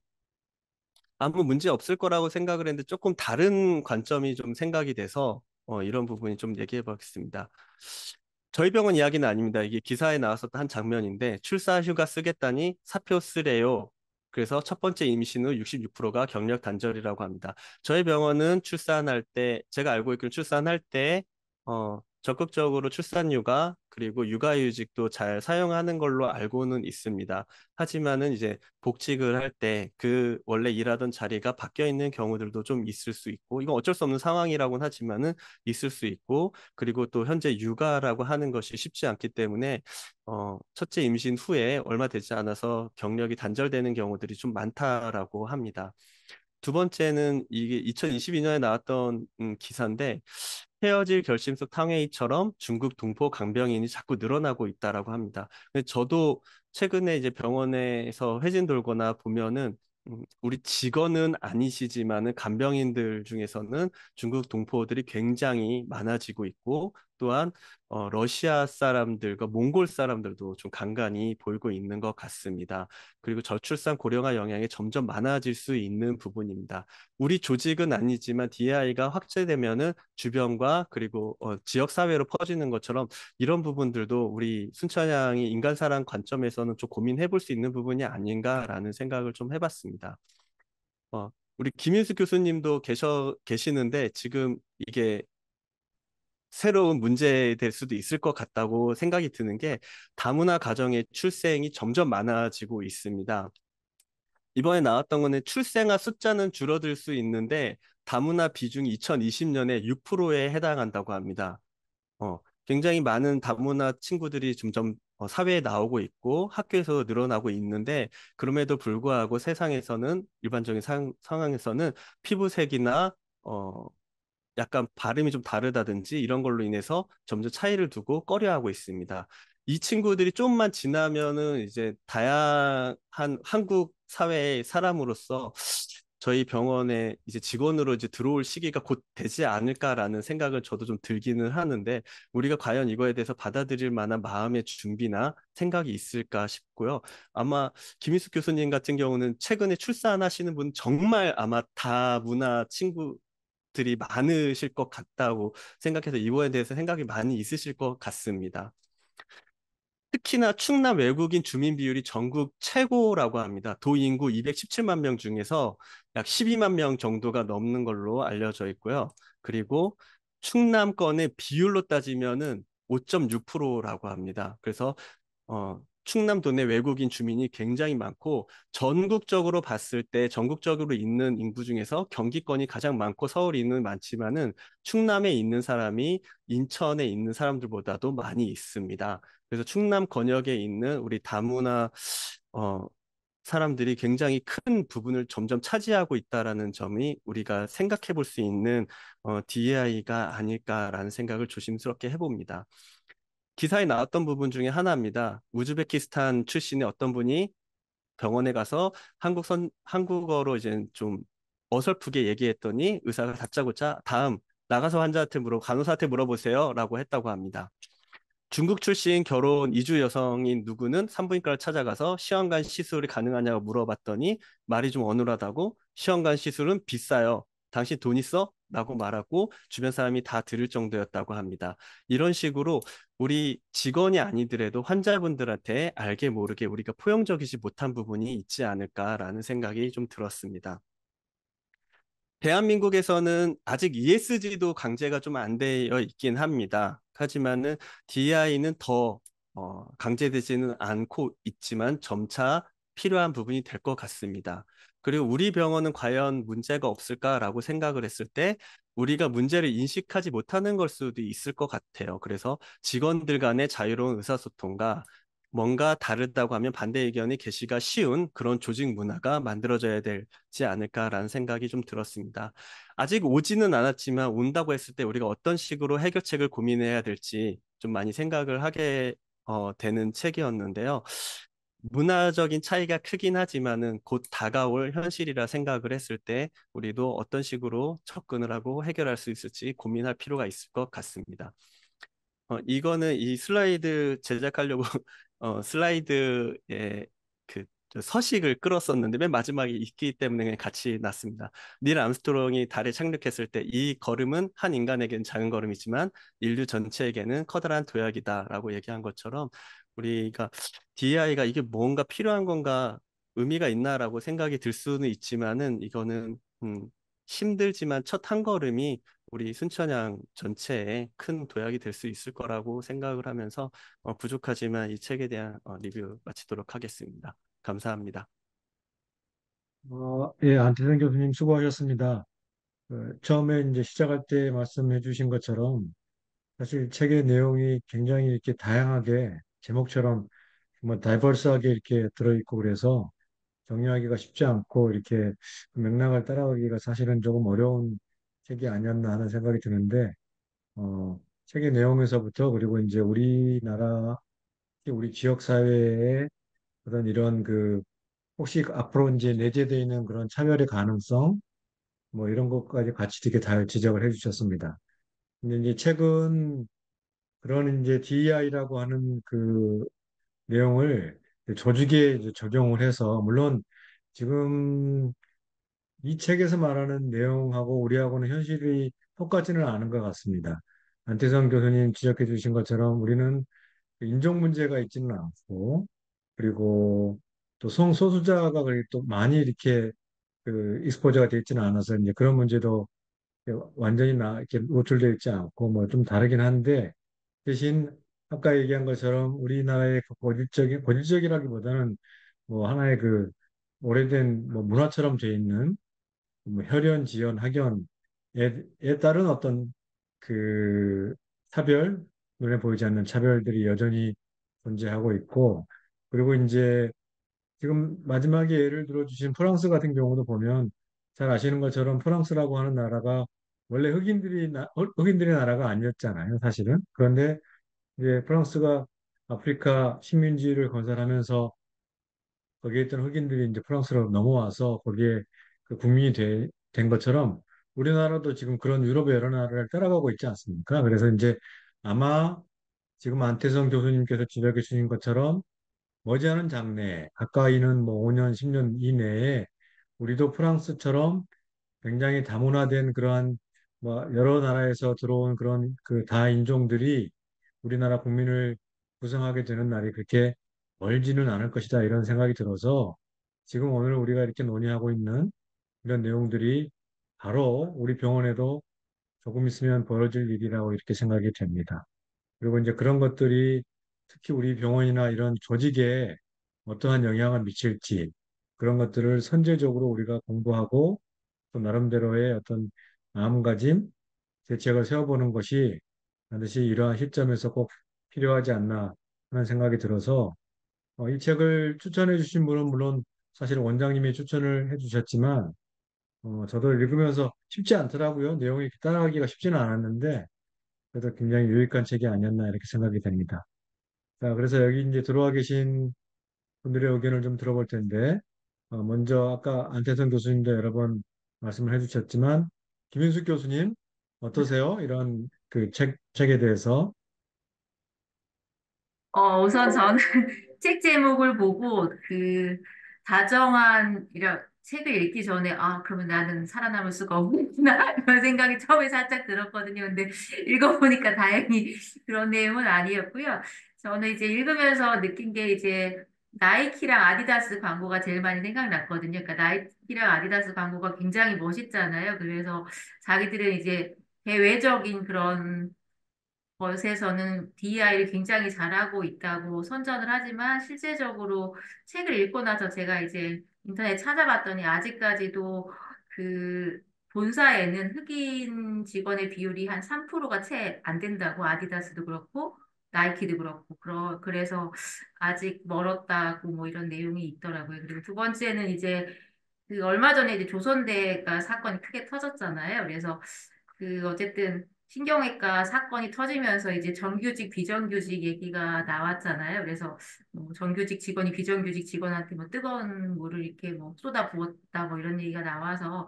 Speaker 2: 아무 문제 없을 거라고 생각을 했는데 조금 다른 관점이 좀 생각이 돼서 어, 이런 부분이 좀 얘기해 보겠습니다. 저희 병원 이야기는 아닙니다. 이게 기사에 나왔었던 한 장면인데 출사 휴가 쓰겠다니 사표 쓰래요. 그래서 첫 번째 임신 후 육십육 퍼센트가 경력 단절이라고 합니다. 저희 병원은 출산할 때 제가 알고 있기로 출산할 때 어, 적극적으로 출산 휴가 그리고 육아휴직도 잘 사용하는 걸로 알고는 있습니다. 하지만은 이제 복직을 할 때 그 원래 일하던 자리가 바뀌어 있는 경우들도 좀 있을 수 있고 이건 어쩔 수 없는 상황이라고는 하지만은 있을 수 있고 그리고 또 현재 육아라고 하는 것이 쉽지 않기 때문에 어, 첫째 임신 후에 얼마 되지 않아서 경력이 단절되는 경우들이 좀 많다라고 합니다. 두 번째는 이게 이천이십이 년에 나왔던 음, 기사인데 헤어질 결심 속 탕웨이처럼 중국 동포 강병인이 자꾸 늘어나고 있다라고 합니다. 근데 저도 최근에 이제 병원에서 회진 돌거나 보면은 음, 우리 직원은 아니시지만은 간병인들 중에서는 중국 동포들이 굉장히 많아지고 있고 또한 어, 러시아 사람들과 몽골 사람들도 좀 간간히 보이고 있는 것 같습니다. 그리고 저출산 고령화 영향이 점점 많아질 수 있는 부분입니다. 우리 조직은 아니지만 디아이가 확대되면은 주변과 그리고 어, 지역 사회로 퍼지는 것처럼 이런 부분들도 우리 순천향이 인간 사랑 관점에서는 좀 고민해 볼 수 있는 부분이 아닌가라는 생각을 좀 해봤습니다. 어, 우리 김인수 교수님도 계셔 계시는데 지금 이게 새로운 문제 될 수도 있을 것 같다고 생각이 드는 게 다문화 가정의 출생이 점점 많아지고 있습니다. 이번에 나왔던 거는 출생아 숫자는 줄어들 수 있는데 다문화 비중이 이천이십 년에 육 퍼센트에 해당한다고 합니다. 어, 굉장히 많은 다문화 친구들이 점점 어, 사회에 나오고 있고 학교에서 늘어나고 있는데 그럼에도 불구하고 세상에서는 일반적인 상, 상황에서는 피부색이나 어, 약간 발음이 좀 다르다든지 이런 걸로 인해서 점점 차이를 두고 꺼려하고 있습니다. 이 친구들이 좀만 지나면은 이제 다양한 한국 사회의 사람으로서 저희 병원에 이제 직원으로 이제 들어올 시기가 곧 되지 않을까라는 생각을 저도 좀 들기는 하는데 우리가 과연 이거에 대해서 받아들일 만한 마음의 준비나 생각이 있을까 싶고요. 아마 김희숙 교수님 같은 경우는 최근에 출산하시는 분 정말 아마 다문화 친구 들이 많으실 것 같다고 생각해서 이거에 대해서 생각이 많이 있으실 것 같습니다. 특히나 충남 외국인 주민 비율이 전국 최고라고 합니다. 도인구 이백십칠만 명 중에서 약 십이만 명 정도가 넘는 걸로 알려져 있고요. 그리고 충남권의 비율로 따지면은 오 점 육 퍼센트라고 합니다. 그래서 어, 충남도 내 외국인 주민이 굉장히 많고 전국적으로 봤을 때 전국적으로 있는 인구 중에서 경기권이 가장 많고 서울이 많지만은 충남에 있는 사람이 인천에 있는 사람들보다도 많이 있습니다. 그래서 충남 권역에 있는 우리 다문화 어, 사람들이 굉장히 큰 부분을 점점 차지하고 있다라는 점이 우리가 생각해 볼 수 있는 어, 디이아이가 아닐까라는 생각을 조심스럽게 해봅니다. 기사에 나왔던 부분 중에 하나입니다. 우즈베키스탄 출신의 어떤 분이 병원에 가서 한국 선, 한국어로 이제 좀 어설프게 얘기했더니 의사가 다짜고짜 다음 나가서 환자한테 물어, 간호사한테 물어보세요 라고 했다고 합니다. 중국 출신 결혼 이주 여성인 누구는 산부인과를 찾아가서 시험관 시술이 가능하냐고 물어봤더니 말이 좀 어눌하다고 시험관 시술은 비싸요. 당신 돈 있어? 라고 말하고 주변 사람이 다 들을 정도였다고 합니다. 이런 식으로 우리 직원이 아니더라도 환자분들한테 알게 모르게 우리가 포용적이지 못한 부분이 있지 않을까라는 생각이 좀 들었습니다. 대한민국에서는 아직 이에스지도 강제가 좀 안 되어 있긴 합니다. 하지만은 디이아이는 더 어, 강제되지는 않고 있지만 점차 필요한 부분이 될 것 같습니다. 그리고 우리 병원은 과연 문제가 없을까라고 생각을 했을 때 우리가 문제를 인식하지 못하는 걸 수도 있을 것 같아요. 그래서 직원들 간의 자유로운 의사소통과 뭔가 다르다고 하면 반대 의견이 계시가 쉬운 그런 조직 문화가 만들어져야 되지 않을까라는 생각이 좀 들었습니다. 아직 오지는 않았지만 온다고 했을 때 우리가 어떤 식으로 해결책을 고민해야 될지 좀 많이 생각을 하게 어, 되는 책이었는데요. 문화적인 차이가 크긴 하지만은 곧 다가올 현실이라 생각을 했을 때 우리도 어떤 식으로 접근을 하고 해결할 수 있을지 고민할 필요가 있을 것 같습니다. 어, 이거는 이 슬라이드 제작하려고 어, 슬라이드에 그 서식을 끌었었는데 맨 마지막에 있기 때문에 그냥 같이 놨습니다. 닐 암스트롱이 달에 착륙했을 때 이 걸음은 한 인간에게는 작은 걸음이지만 인류 전체에게는 커다란 도약이다라고 얘기한 것처럼 우리가 디이아이가 이게 뭔가 필요한 건가 의미가 있나라고 생각이 들 수는 있지만은 이거는 음, 힘들지만 첫 한 걸음이 우리 순천향 전체에 큰 도약이 될 수 있을 거라고 생각을 하면서 어, 부족하지만 이 책에 대한 어, 리뷰 마치도록 하겠습니다. 감사합니다.
Speaker 1: 어, 예, 안태성 교수님 수고하셨습니다. 그, 처음에 이제 시작할 때 말씀해 주신 것처럼 사실 책의 내용이 굉장히 이렇게 다양하게 제목처럼 정말 다이버스하게 이렇게 들어있고 그래서 정리하기가 쉽지 않고 이렇게 그 맥락을 따라가기가 사실은 조금 어려운 책이 아니었나 하는 생각이 드는데, 어, 책의 내용에서부터 그리고 이제 우리나라, 특히 우리 지역 사회의 그런 이런 그 혹시 앞으로 이제 내재되어 있는 그런 차별의 가능성 뭐 이런 것까지 같이 되게 다 지적을 해주셨습니다. 근데 이제 최근 그런 이제 디이아이라고 하는 그 내용을 조직에 이제 적용을 해서 물론 지금 이 책에서 말하는 내용하고 우리하고는 현실이 똑같지는 않은 것 같습니다. 안태성 교수님 지적해 주신 것처럼 우리는 인종 문제가 있지는 않고 그리고 또 성소수자가 그렇게 또 많이 이렇게 그 익스포저가 되어 있지는 않아서 이제 그런 문제도 완전히 나 이렇게 노출되어 있지 않고 뭐 좀 다르긴 한데 대신 아까 얘기한 것처럼 우리나라의 그 고질적인 고질적이라기보다는 뭐 하나의 그 오래된 뭐 문화처럼 돼 있는 뭐 혈연, 지연, 학연에 에 따른 어떤 그 차별, 눈에 보이지 않는 차별들이 여전히 존재하고 있고, 그리고 이제 지금 마지막에 예를 들어주신 프랑스 같은 경우도 보면 잘 아시는 것처럼 프랑스라고 하는 나라가 원래 흑인들이 나, 흑인들의 나라가 아니었잖아요, 사실은. 그런데 이제 프랑스가 아프리카 식민지를 건설하면서 거기에 있던 흑인들이 이제 프랑스로 넘어와서 거기에 그 국민이 돼- 된 것처럼 우리나라도 지금 그런 유럽의 여러 나라를 따라가고 있지 않습니까? 그래서 이제 아마 지금 안태성 교수님께서 지적해 주신 것처럼 머지않은 장래에 가까이는 뭐 오 년, 십 년 이내에 우리도 프랑스처럼 굉장히 다문화된 그러한 뭐 여러 나라에서 들어온 그런 그 다인종들이 우리나라 국민을 구성하게 되는 날이 그렇게 멀지는 않을 것이다 이런 생각이 들어서 지금 오늘 우리가 이렇게 논의하고 있는 이런 내용들이 바로 우리 병원에도 조금 있으면 벌어질 일이라고 이렇게 생각이 됩니다. 그리고 이제 그런 것들이 특히 우리 병원이나 이런 조직에 어떠한 영향을 미칠지 그런 것들을 선제적으로 우리가 공부하고 또 나름대로의 어떤 마음가짐, 대책을 세워보는 것이 반드시 이러한 시점에서 꼭 필요하지 않나 하는 생각이 들어서 어, 이 책을 추천해 주신 분은 물론 사실 원장님이 추천을 해 주셨지만 어, 저도 읽으면서 쉽지 않더라고요. 내용이 따라가기가 쉽지는 않았는데 그래도 굉장히 유익한 책이 아니었나 이렇게 생각이 됩니다. 자, 그래서 여기 이제 들어와 계신 분들의 의견을 좀 들어볼 텐데 어, 먼저 아까 안태성 교수님도 여러 번 말씀을 해주셨지만 김인숙 교수님 어떠세요? 이런 그 책, 책에 대해서.
Speaker 3: 어, 우선 저는 책 제목을 보고 그 다정한 이런 책을 읽기 전에 아, 그러면 나는 살아남을 수가 없구나 이런 생각이 처음에 살짝 들었거든요. 근데 읽어보니까 다행히 그런 내용은 아니었고요. 저는 이제 읽으면서 느낀 게 이제 나이키랑 아디다스 광고가 제일 많이 생각났거든요. 그러니까 나이키랑 아디다스 광고가 굉장히 멋있잖아요. 그래서 자기들은 이제 대외적인 그런 것에서는 디이아이를 굉장히 잘하고 있다고 선전을 하지만 실제적으로 책을 읽고 나서 제가 이제 인터넷 찾아봤더니 아직까지도 그 본사에는 흑인 직원의 비율이 한 삼 퍼센트가 채 안 된다고 아디다스도 그렇고 나이키도 그렇고 그러, 그래서 아직 멀었다고 뭐 이런 내용이 있더라고요. 그리고 두 번째는 이제 그 얼마 전에 이제 조선대가 사건이 크게 터졌잖아요. 그래서 그 어쨌든 신경외과 사건이 터지면서 이제 정규직, 비정규직 얘기가 나왔잖아요. 그래서 뭐 정규직 직원이 비정규직 직원한테 뭐 뜨거운 물을 이렇게 뭐 쏟아 부었다 뭐 이런 얘기가 나와서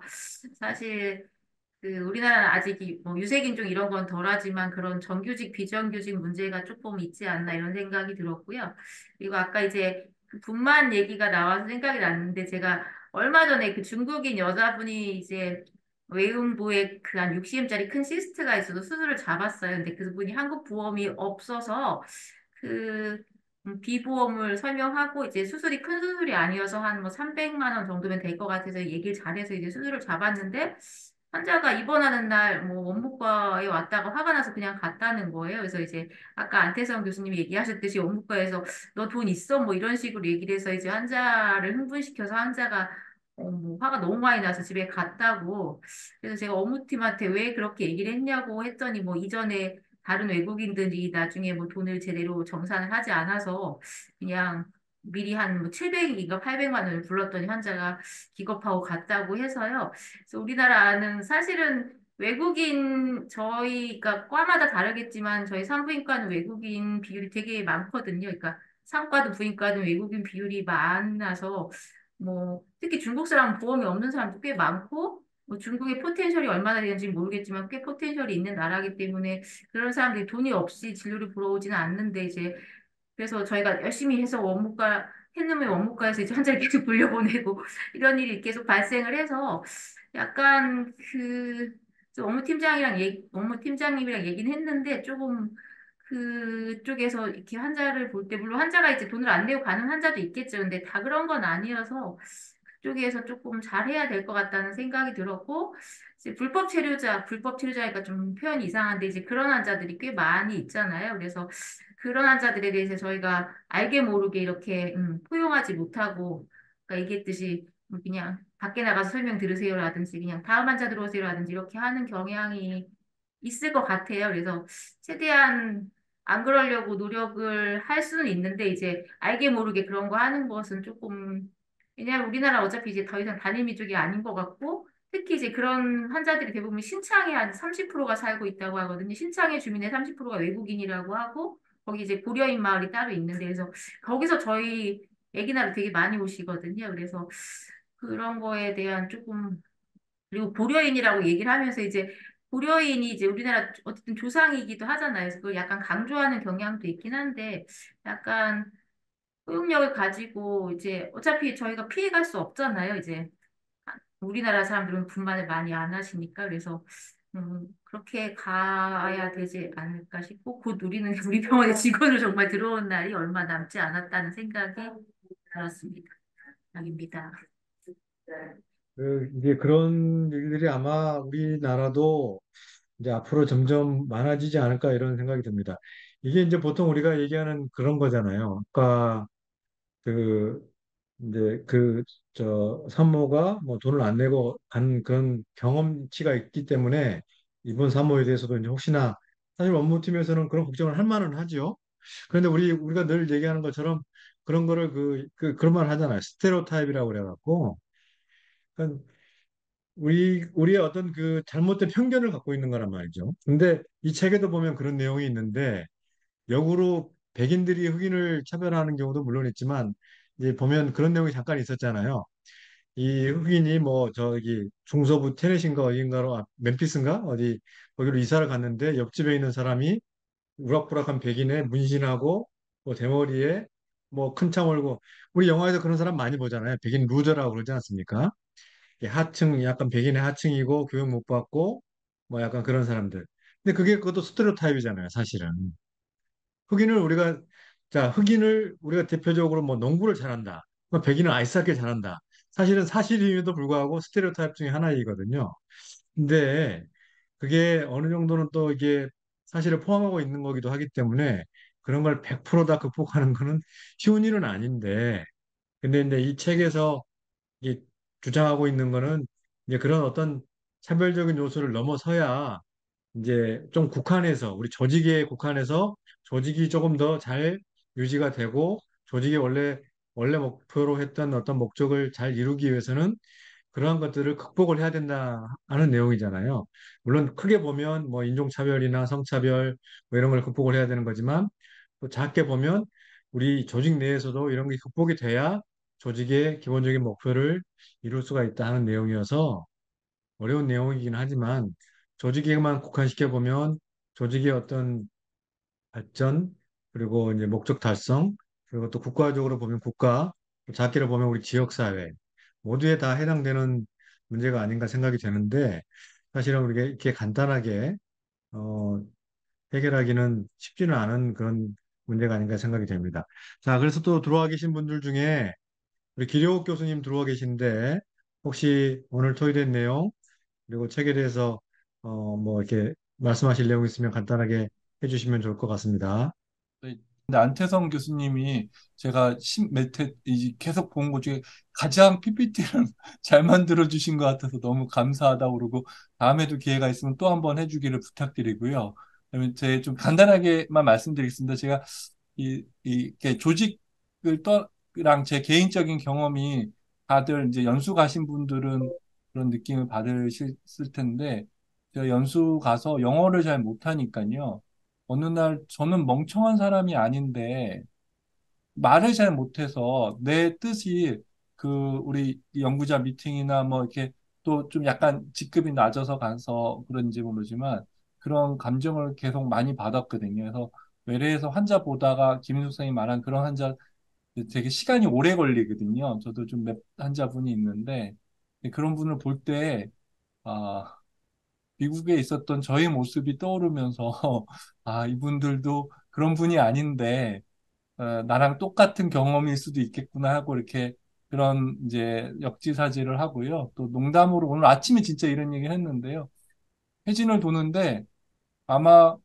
Speaker 3: 사실 그 우리나라는 아직 이 뭐 유색인종 이런 건 덜하지만 그런 정규직, 비정규직 문제가 조금 있지 않나 이런 생각이 들었고요. 그리고 아까 이제 그 분만 얘기가 나와서 생각이 났는데 제가 얼마 전에 그 중국인 여자분이 이제 외음부에 그 한 육 씨엠짜리 큰 시스트가 있어서 수술을 잡았어요. 근데 그분이 한국 보험이 없어서 그 음, 비보험을 설명하고 이제 수술이 큰 수술이 아니어서 한 뭐 삼백만 원 정도면 될 것 같아서 얘기를 잘해서 이제 수술을 잡았는데 환자가 입원하는 날 뭐 원무과에 왔다가 화가 나서 그냥 갔다는 거예요. 그래서 이제 아까 안태성 교수님이 얘기하셨듯이 원무과에서 너 돈 있어? 뭐 이런 식으로 얘기를 해서 이제 환자를 흥분시켜서 환자가 어, 뭐 화가 너무 많이 나서 집에 갔다고. 그래서 제가 업무팀한테 왜 그렇게 얘기를 했냐고 했더니 뭐 이전에 다른 외국인들이 나중에 뭐 돈을 제대로 정산을 하지 않아서 그냥 미리 한 뭐 칠백인가 팔백만 원을 불렀더니 환자가 기겁하고 갔다고 해서요. 그래서 우리나라는 사실은 외국인 저희가 과마다 다르겠지만 저희 산부인과는 외국인 비율이 되게 많거든요. 그러니까 상과도 부인과는 외국인 비율이 많아서 뭐 특히 중국 사람 보험이 없는 사람도 꽤 많고 뭐 중국의 포텐셜이 얼마나 되는지 모르겠지만 꽤 포텐셜이 있는 나라이기 때문에 그런 사람들이 돈이 없이 진료를 보러 오지는 않는데 이제 그래서 저희가 열심히 해서 원무과 했는데 원무과에서 이제 환자를 계속 돌려보내고 이런 일이 계속 발생을 해서 약간 그 업무팀장이랑 얘기, 업무팀장님이랑 얘기는 했는데 조금 그쪽에서 이렇게 환자를 볼 때 물론 환자가 이제 돈을 안 내고 가는 환자도 있겠죠. 근데 다 그런 건 아니어서 쪽에서 조금 잘해야 될 것 같다는 생각이 들었고, 이제 불법 체류자, 불법 체류자니까 좀 표현이 이상한데, 이제 그런 환자들이 꽤 많이 있잖아요. 그래서 그런 환자들에 대해서 저희가 알게 모르게 이렇게 음, 포용하지 못하고, 그러니까 얘기했듯이 뭐 그냥 밖에 나가서 설명 들으세요라든지, 그냥 다음 환자 들어오세요라든지 이렇게 하는 경향이 있을 것 같아요. 그래서 최대한 안 그러려고 노력을 할 수는 있는데, 이제 알게 모르게 그런 거 하는 것은 조금, 왜냐하면 우리나라 어차피 이제 더 이상 단일 민족이 아닌 것 같고, 특히 이제 그런 환자들이 대부분 신창에 한 삼십 퍼센트가 살고 있다고 하거든요. 신창의 주민의 삼십 퍼센트가 외국인이라고 하고, 거기 이제 고려인 마을이 따로 있는데, 그래서 거기서 저희 애기 나라 되게 많이 오시거든요. 그래서 그런 거에 대한 조금, 그리고 고려인이라고 얘기를 하면서 이제 고려인이 이제 우리나라 어쨌든 조상이기도 하잖아요. 그래서 그걸 약간 강조하는 경향도 있긴 한데, 약간 포용력을 가지고 이제 어차피 저희가 피해갈 수 없잖아요. 이제 우리나라 사람들은 분만을 많이 안 하시니까. 그래서 음, 그렇게 가야 되지 않을까 싶고, 곧 우리는 우리 병원에 직원으로 정말 들어온 날이 얼마 남지 않았다는 생각이 들었습니다. 여기입니다.
Speaker 1: 그, 이제 그런 일들이 아마 우리나라도 이제 앞으로 점점 많아지지 않을까 이런 생각이 듭니다. 이게 이제 보통 우리가 얘기하는 그런 거잖아요. 아까 그 이제 그 저 산모가 뭐 돈을 안 내고 간 그런 경험치가 있기 때문에 이번 산모에 대해서도 이제 혹시나 사실 업무팀에서는 그런 걱정을 할 만은 하지요. 그런데 우리 우리가 늘 얘기하는 것처럼 그런 거를 그, 그 그런 말 하잖아요. 스테레오타입이라고 그래갖고. 그러니까 우리, 우리의 어떤 그 잘못된 편견을 갖고 있는 거란 말이죠. 근데 이 책에도 보면 그런 내용이 있는데, 역으로 백인들이 흑인을 차별하는 경우도 물론 있지만, 이제 보면 그런 내용이 잠깐 있었잖아요. 이 흑인이 뭐 저기 중서부 테네시인가 어딘가로, 아, 멤피스인가? 어디, 거기로 이사를 갔는데 옆집에 있는 사람이 우락부락한 백인에 문신하고, 뭐 대머리에 뭐 큰 차 몰고, 우리 영화에서 그런 사람 많이 보잖아요. 백인 루저라고 그러지 않습니까? 이 하층, 약간 백인의 하층이고 교육 못 받고 뭐 약간 그런 사람들. 근데 그게 그것도 스테레오타입이잖아요, 사실은. 흑인을 우리가 자, 흑인을 우리가 대표적으로 뭐 농구를 잘한다. 뭐 백인은 아이스하키 잘한다. 사실은 사실임에도 불구하고 스테레오타입 중에 하나이거든요. 근데 그게 어느 정도는 또 이게 사실을 포함하고 있는 거기도 하기 때문에 그런 걸 백 퍼센트 다 극복하는 거는 쉬운 일은 아닌데, 근데 이제 이 책에서 이게 주장하고 있는 거는 이제 그런 어떤 차별적인 요소를 넘어서야 이제 좀 국한해서 우리 조직에 국한해서 조직이 조금 더 잘 유지가 되고 조직이 원래 원래 목표로 했던 어떤 목적을 잘 이루기 위해서는 그러한 것들을 극복을 해야 된다 하는 내용이잖아요. 물론 크게 보면 뭐 인종차별이나 성차별 뭐 이런 걸 극복을 해야 되는 거지만 또 작게 보면 우리 조직 내에서도 이런 게 극복이 돼야 조직의 기본적인 목표를 이룰 수가 있다 하는 내용이어서 어려운 내용이긴 하지만 조직에만 국한시켜 보면 조직의 어떤 발전 그리고 이제 목적 달성 그리고 또 국가적으로 보면 국가 또 작게를 보면 우리 지역사회 모두에 다 해당되는 문제가 아닌가 생각이 되는데 사실은 우리가 이렇게 간단하게 어, 해결하기는 쉽지는 않은 그런 문제가 아닌가 생각이 됩니다. 자, 그래서 또 들어와 계신 분들 중에 우리 기료욱 교수님 들어와 계신데 혹시 오늘 토의된 내용 그리고 책에 대해서 어, 뭐 이렇게 말씀하실 내용 있으면 간단하게 해주시면 좋을 것 같습니다.
Speaker 4: 네. 근데 안태성 교수님이 제가 십 몇 회 이 계속 본 것 중에 가장 피피티를 잘 만들어 주신 것 같아서 너무 감사하다고 그러고 다음에도 기회가 있으면 또 한번 해주기를 부탁드리고요. 그러면 제 좀 간단하게만 말씀드리겠습니다. 제가 이, 이 이렇게 조직을 떠랑 제 개인적인 경험이 다들 이제 연수 가신 분들은 그런 느낌을 받으실 텐데 제가 연수 가서 영어를 잘 못하니까요. 어느 날 저는 멍청한 사람이 아닌데 말을 잘 못해서 내 뜻이 그 우리 연구자 미팅이나 뭐 이렇게 또 좀 약간 직급이 낮아서 가서 그런지 모르지만 그런 감정을 계속 많이 받았거든요. 그래서 외래에서 환자 보다가 김인숙 선생님이 말한 그런 환자 되게 시간이 오래 걸리거든요. 저도 좀 몇 환자분이 있는데 그런 분을 볼 때, 아, 미국에 있었던 저의 모습이 떠오르면서 아, 이분들도 그런 분이 아닌데 어, 나랑 똑같은 경험일 수도 있겠구나 하고 이렇게 그런 이제 역지사지를 하고요. 또 농담으로 오늘 아침에 진짜 이런 얘기 했는데요. 해진을 도는데 아마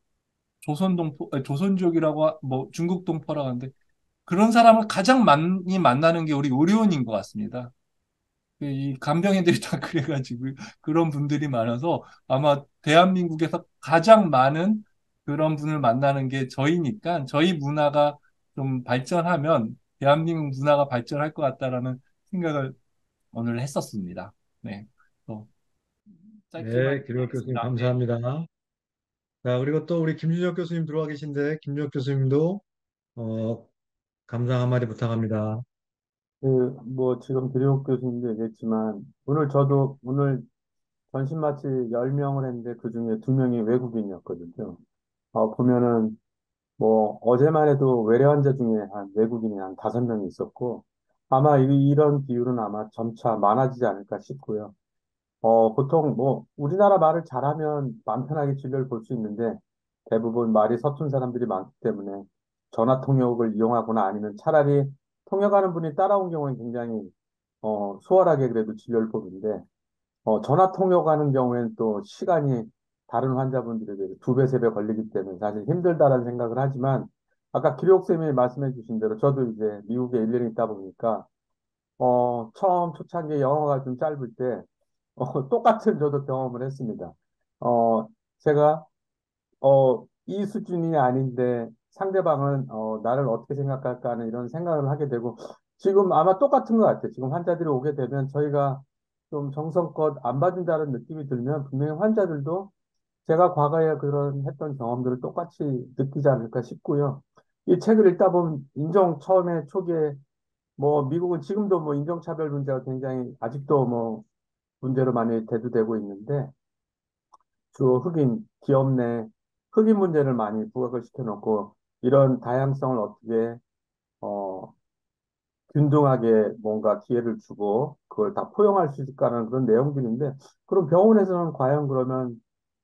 Speaker 4: 조선동포, 아니, 조선족이라고 하- 뭐 중국 동포라고 하는데 그런 사람을 가장 많이 만나는 게 우리 의료원인 것 같습니다. 이 간병인들이 다 그래가지고 그런 분들이 많아서 아마 대한민국에서 가장 많은 그런 분을 만나는 게 저희니까 저희 문화가 좀 발전하면 대한민국 문화가 발전할 것 같다라는 생각을 오늘 했었습니다. 네. 또 짧게만
Speaker 1: 네, 김혁 교수님
Speaker 4: 하겠습니다. 네.
Speaker 1: 감사합니다. 자, 그리고 또 우리 김준혁 교수님 들어와 계신데, 김준혁 교수님도 어, 감상 한마디 부탁합니다.
Speaker 5: 그, 뭐, 지금 드리옥 교수님도 얘기했지만, 오늘 저도 오늘 전신 마취 열 명을 했는데, 그 중에 두 명이 외국인이었거든요. 어, 보면은, 뭐, 어제만 해도 외래 환자 중에 한 외국인이 한 다섯 명이 있었고, 아마 이, 이런 비율은 아마 점차 많아지지 않을까 싶고요. 어, 보통 뭐, 우리나라 말을 잘하면 마음 편하게 진료를 볼 수 있는데, 대부분 말이 서툰 사람들이 많기 때문에 전화 통역을 이용하거나 아니면 차라리 통역하는 분이 따라온 경우에 굉장히, 어, 수월하게 그래도 진료를 보는데, 어, 전화 통역하는 경우에는 또 시간이 다른 환자분들에 비해 두 배, 세 배 걸리기 때문에 사실 힘들다라는 생각을 하지만, 아까 기록쌤이 말씀해 주신 대로 저도 이제 미국에 일 년 있다 보니까, 어, 처음 초창기에 영어가 좀 짧을 때, 어, 똑같은 저도 경험을 했습니다. 어, 제가, 어, 이 수준이 아닌데 상대방은, 어, 나를 어떻게 생각할까 하는 이런 생각을 하게 되고, 지금 아마 똑같은 것 같아요. 지금 환자들이 오게 되면 저희가 좀 정성껏 안 봐준다는 느낌이 들면 분명히 환자들도 제가 과거에 그런 했던 경험들을 똑같이 느끼지 않을까 싶고요. 이 책을 읽다 보면 인종 처음에 초기에 뭐 미국은 지금도 뭐 인종차별 문제가 굉장히 아직도 뭐 문제로 많이 대두되고 있는데 주로 흑인 기업 내 흑인 문제를 많이 부각을 시켜놓고 이런 다양성을 어떻게 어 균등하게 뭔가 기회를 주고 그걸 다 포용할 수 있을까라는 그런 내용들인데 그럼 병원에서는 과연 그러면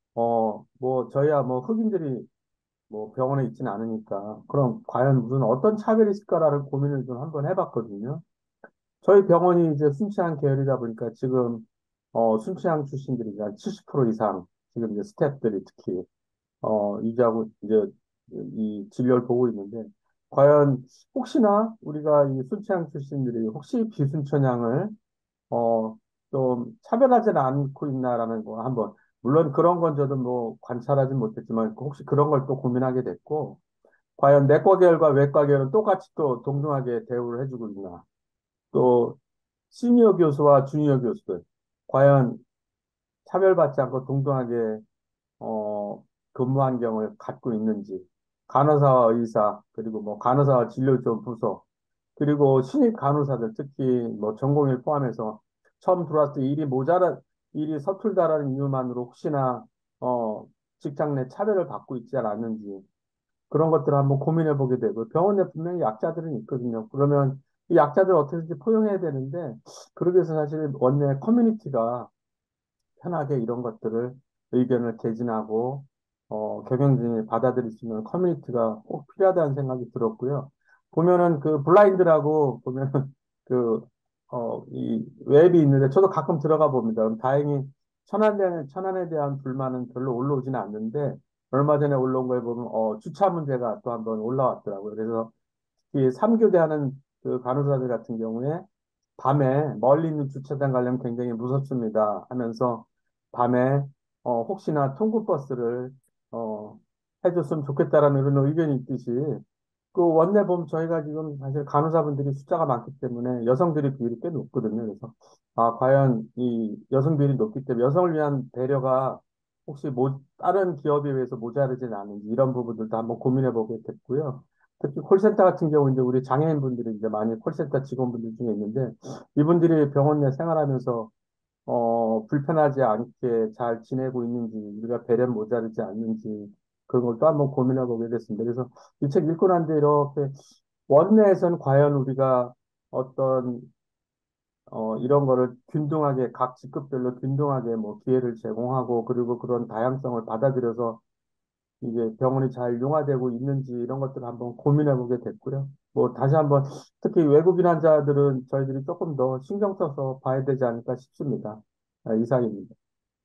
Speaker 5: 어 뭐 저희야 뭐 흑인들이 뭐 병원에 있지는 않으니까 그럼 과연 무슨 어떤 차별이 있을까라는 고민을 좀 한번 해봤거든요. 저희 병원이 이제 순치향 계열이다 보니까 지금 어, 순치향 출신들이 한 칠십 퍼센트 이상 지금 이제 스태프들이 특히 어, 유지하고 이제 이 진료를 보고 있는데 과연 혹시나 우리가 이 순치향 출신들이 혹시 비순천향을 어, 좀 차별하지는 않고 있나라는 거 한번 물론 그런 건 저도 뭐 관찰하진 못했지만 혹시 그런 걸 또 고민하게 됐고 과연 내과 계열과 외과 계열은 똑같이 또 동등하게 대우를 해주고 있나 또 시니어 교수와 주니어 교수들 과연 차별받지 않고 동등하게 어, 근무 환경을 갖고 있는지 간호사와 의사 그리고 뭐 간호사와 진료조 부서 그리고 신입 간호사들 특히 뭐 전공의를 포함해서 처음 들어왔을 때 일이 모자라 일이 서툴다라는 이유만으로 혹시나 어, 직장 내 차별을 받고 있지 않았는지 그런 것들을 한번 고민해 보게 되고 병원 내 분명히 약자들은 있거든요. 그러면 이 약자들 어떻게든지 포용해야 되는데 그러기 위해서 사실 원내 커뮤니티가 편하게 이런 것들을 의견을 개진하고 어, 경영진이 받아들일 수 있는 커뮤니티가 꼭 필요하다는 생각이 들었고요. 보면은 그 블라인드라고 보면은 그 어, 이 웹이 있는데 저도 가끔 들어가 봅니다. 그럼 다행히 천안에 천안에 대한 불만은 별로 올라오지는 않는데 얼마 전에 올라온 거에 보면 어, 주차 문제가 또 한번 올라왔더라고요. 그래서 이 삼 교대 하는 그 간호사들 같은 경우에 밤에 멀리 있는 주차장 가려면 굉장히 무섭습니다 하면서 밤에 어, 혹시나 통근버스를 어, 해줬으면 좋겠다라는 그런 의견이 있듯이 그 원내 보면 저희가 지금 사실 간호사분들이 숫자가 많기 때문에 여성들의 비율이 꽤 높거든요. 그래서 아 과연 이 여성 비율이 높기 때문에 여성을 위한 배려가 혹시 모, 다른 기업에 비해서 모자르지는 않은지 이런 부분들도 한번 고민해 보게 됐고요. 특히 콜센터 같은 경우 이제 우리 장애인분들이 이제 많이 콜센터 직원분들 중에 있는데 이분들이 병원 내 생활하면서 어, 불편하지 않게 잘 지내고 있는지, 우리가 배려 모자르지 않는지, 그런 걸 또 한번 고민해 보게 됐습니다. 그래서 이 책 읽고 난 뒤에 이렇게 원내에서는 과연 우리가 어떤, 어, 이런 거를 균등하게, 각 직급별로 균등하게 뭐 기회를 제공하고, 그리고 그런 다양성을 받아들여서 이게 병원이 잘 융화되고 있는지 이런 것들을 한번 고민해 보게 됐고요. 뭐 다시 한번 특히 외국인 환자들은 저희들이 조금 더 신경 써서 봐야 되지 않을까 싶습니다. 아, 이상입니다.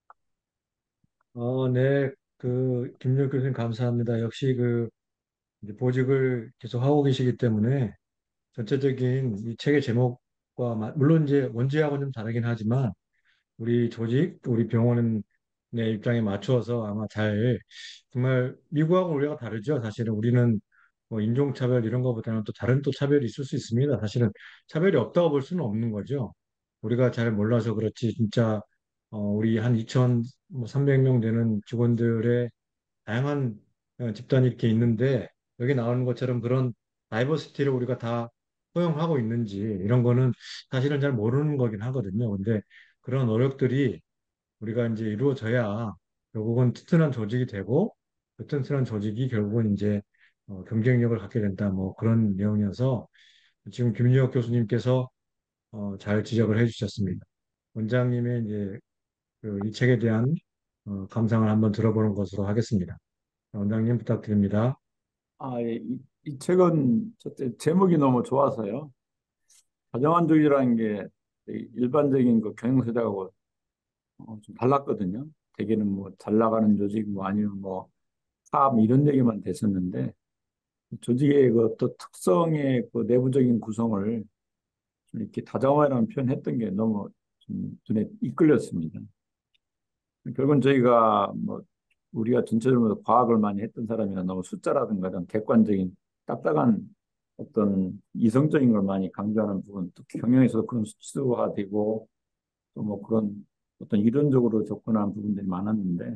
Speaker 1: 어, 네, 그 김열 교수님 감사합니다. 역시 그 이제 보직을 계속 하고 계시기 때문에 전체적인 이 책의 제목과 마- 물론 이제 원제하고는 좀 다르긴 하지만 우리 조직, 우리 병원의 입장에 맞추어서 아마 잘, 정말 미국하고 우리가 다르죠. 사실은 우리는 뭐 인종차별 이런 거보다는 또 다른 또 차별이 있을 수 있습니다. 사실은 차별이 없다고 볼 수는 없는 거죠. 우리가 잘 몰라서 그렇지, 진짜, 어, 우리 한 이천삼백 명 되는 직원들의 다양한 어, 집단이 이렇게 있는데, 여기 나오는 것처럼 그런 다이버시티를 우리가 다 허용하고 있는지, 이런 거는 사실은 잘 모르는 거긴 하거든요. 근데 그런 노력들이 우리가 이제 이루어져야 결국은 튼튼한 조직이 되고, 그 튼튼한 조직이 결국은 이제 어, 경쟁력을 갖게 된다. 뭐 그런 내용이어서 지금 김유혁 교수님께서 어, 잘 지적을 해주셨습니다. 원장님의 이제 그이 책에 대한 어, 감상을 한번 들어보는 것으로 하겠습니다. 원장님 부탁드립니다.
Speaker 6: 아, 예, 이, 이 책은 첫째 제목이 너무 좋아서요. 다정한족이라는 게 일반적인 그 경영서적하고 어, 좀 달랐거든요. 대개는 뭐 잘 나가는 조직, 뭐 아니면 뭐 사업 이런 얘기만 됐었는데 조직의 그 또 특성의 그 내부적인 구성을 좀 이렇게 다정화라는 표현했던 게 너무 좀 눈에 이끌렸습니다. 결국은 저희가 뭐 우리가 전체적으로 과학을 많이 했던 사람이나 너무 숫자라든가 이런 객관적인 딱딱한 어떤 이성적인 걸 많이 강조하는 부분, 또 경영에서도 그런 수치화되고 또 뭐 그런 어떤 이론적으로 접근하는 부분들이 많았는데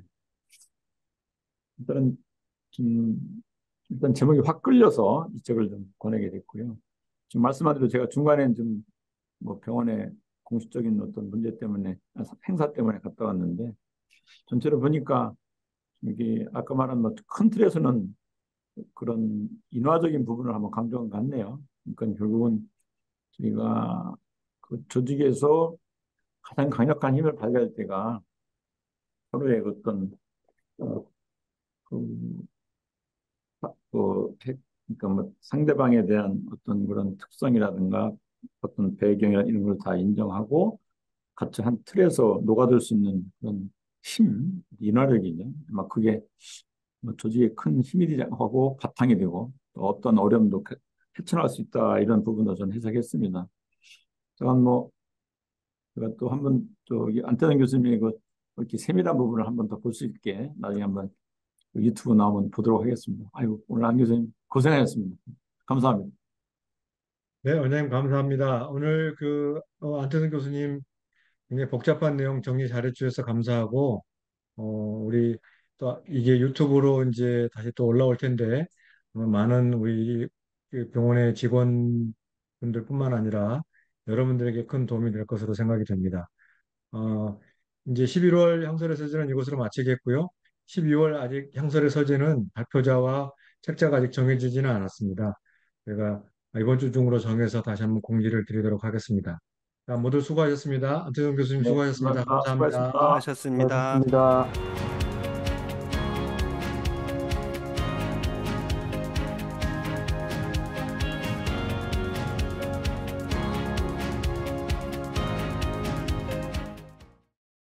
Speaker 6: 일단은 좀 일단 제목이 확 끌려서 이 책을 좀 권하게 됐고요. 지금 말씀하신 대로 제가 중간에 좀 뭐 병원에 공식적인 어떤 문제 때문에 아, 행사 때문에 갔다 왔는데 전체로 보니까 이게 아까 말한 뭐 큰 틀에서는 그런 인화적인 부분을 한번 강조한 것 같네요. 그러니까 결국은 저희가 그 조직에서 가장 강력한 힘을 발휘할 때가 서로의 어떤 어, 그, 그, 그러니까 뭐 상대방에 대한 어떤 그런 특성이라든가 어떤 배경이나 이런 걸 다 인정하고 같이 한 틀에서 녹아들 수 있는 그런 힘, 인화력이죠. 막 그게 뭐 조직에 큰 힘이 되지 하고 바탕이 되고 또 어떤 어려움도 헤쳐나갈 수 있다 이런 부분도 저는 해석했습니다. 제가 뭐 제가 또 한번 또 안태성 교수님의 그 이렇게 세밀한 부분을 한번 더 볼 수 있게 나중에 한번 유튜브 나오면 보도록 하겠습니다. 아이고 오늘 안 교수님 고생하셨습니다. 감사합니다.
Speaker 1: 네, 원장님 감사합니다. 오늘 그 어, 안태선 교수님 굉장히 복잡한 내용 정리 잘해 주셔서 감사하고, 어, 우리 또 이게 유튜브로 이제 다시 또 올라올 텐데, 어, 많은 우리 그 병원의 직원분들뿐만 아니라 여러분들에게 큰 도움이 될 것으로 생각이 됩니다. 어, 이제 십일월 향설의 서재는 이것으로 마치겠고요. 십이월 아직 향설의 서재는 발표자와 책자가 아직 정해지지는 않았습니다. 제가 이번 주 중으로 정해서 다시 한번 공지를 드리도록 하겠습니다. 자, 모두 수고하셨습니다. 안태성 교수님
Speaker 6: 네,
Speaker 1: 수고하셨습니다.
Speaker 6: 감사합니다.
Speaker 1: 감사합니다.
Speaker 6: 수고하셨습니다.
Speaker 2: 수고하셨습니다.
Speaker 5: 수고하셨습니다.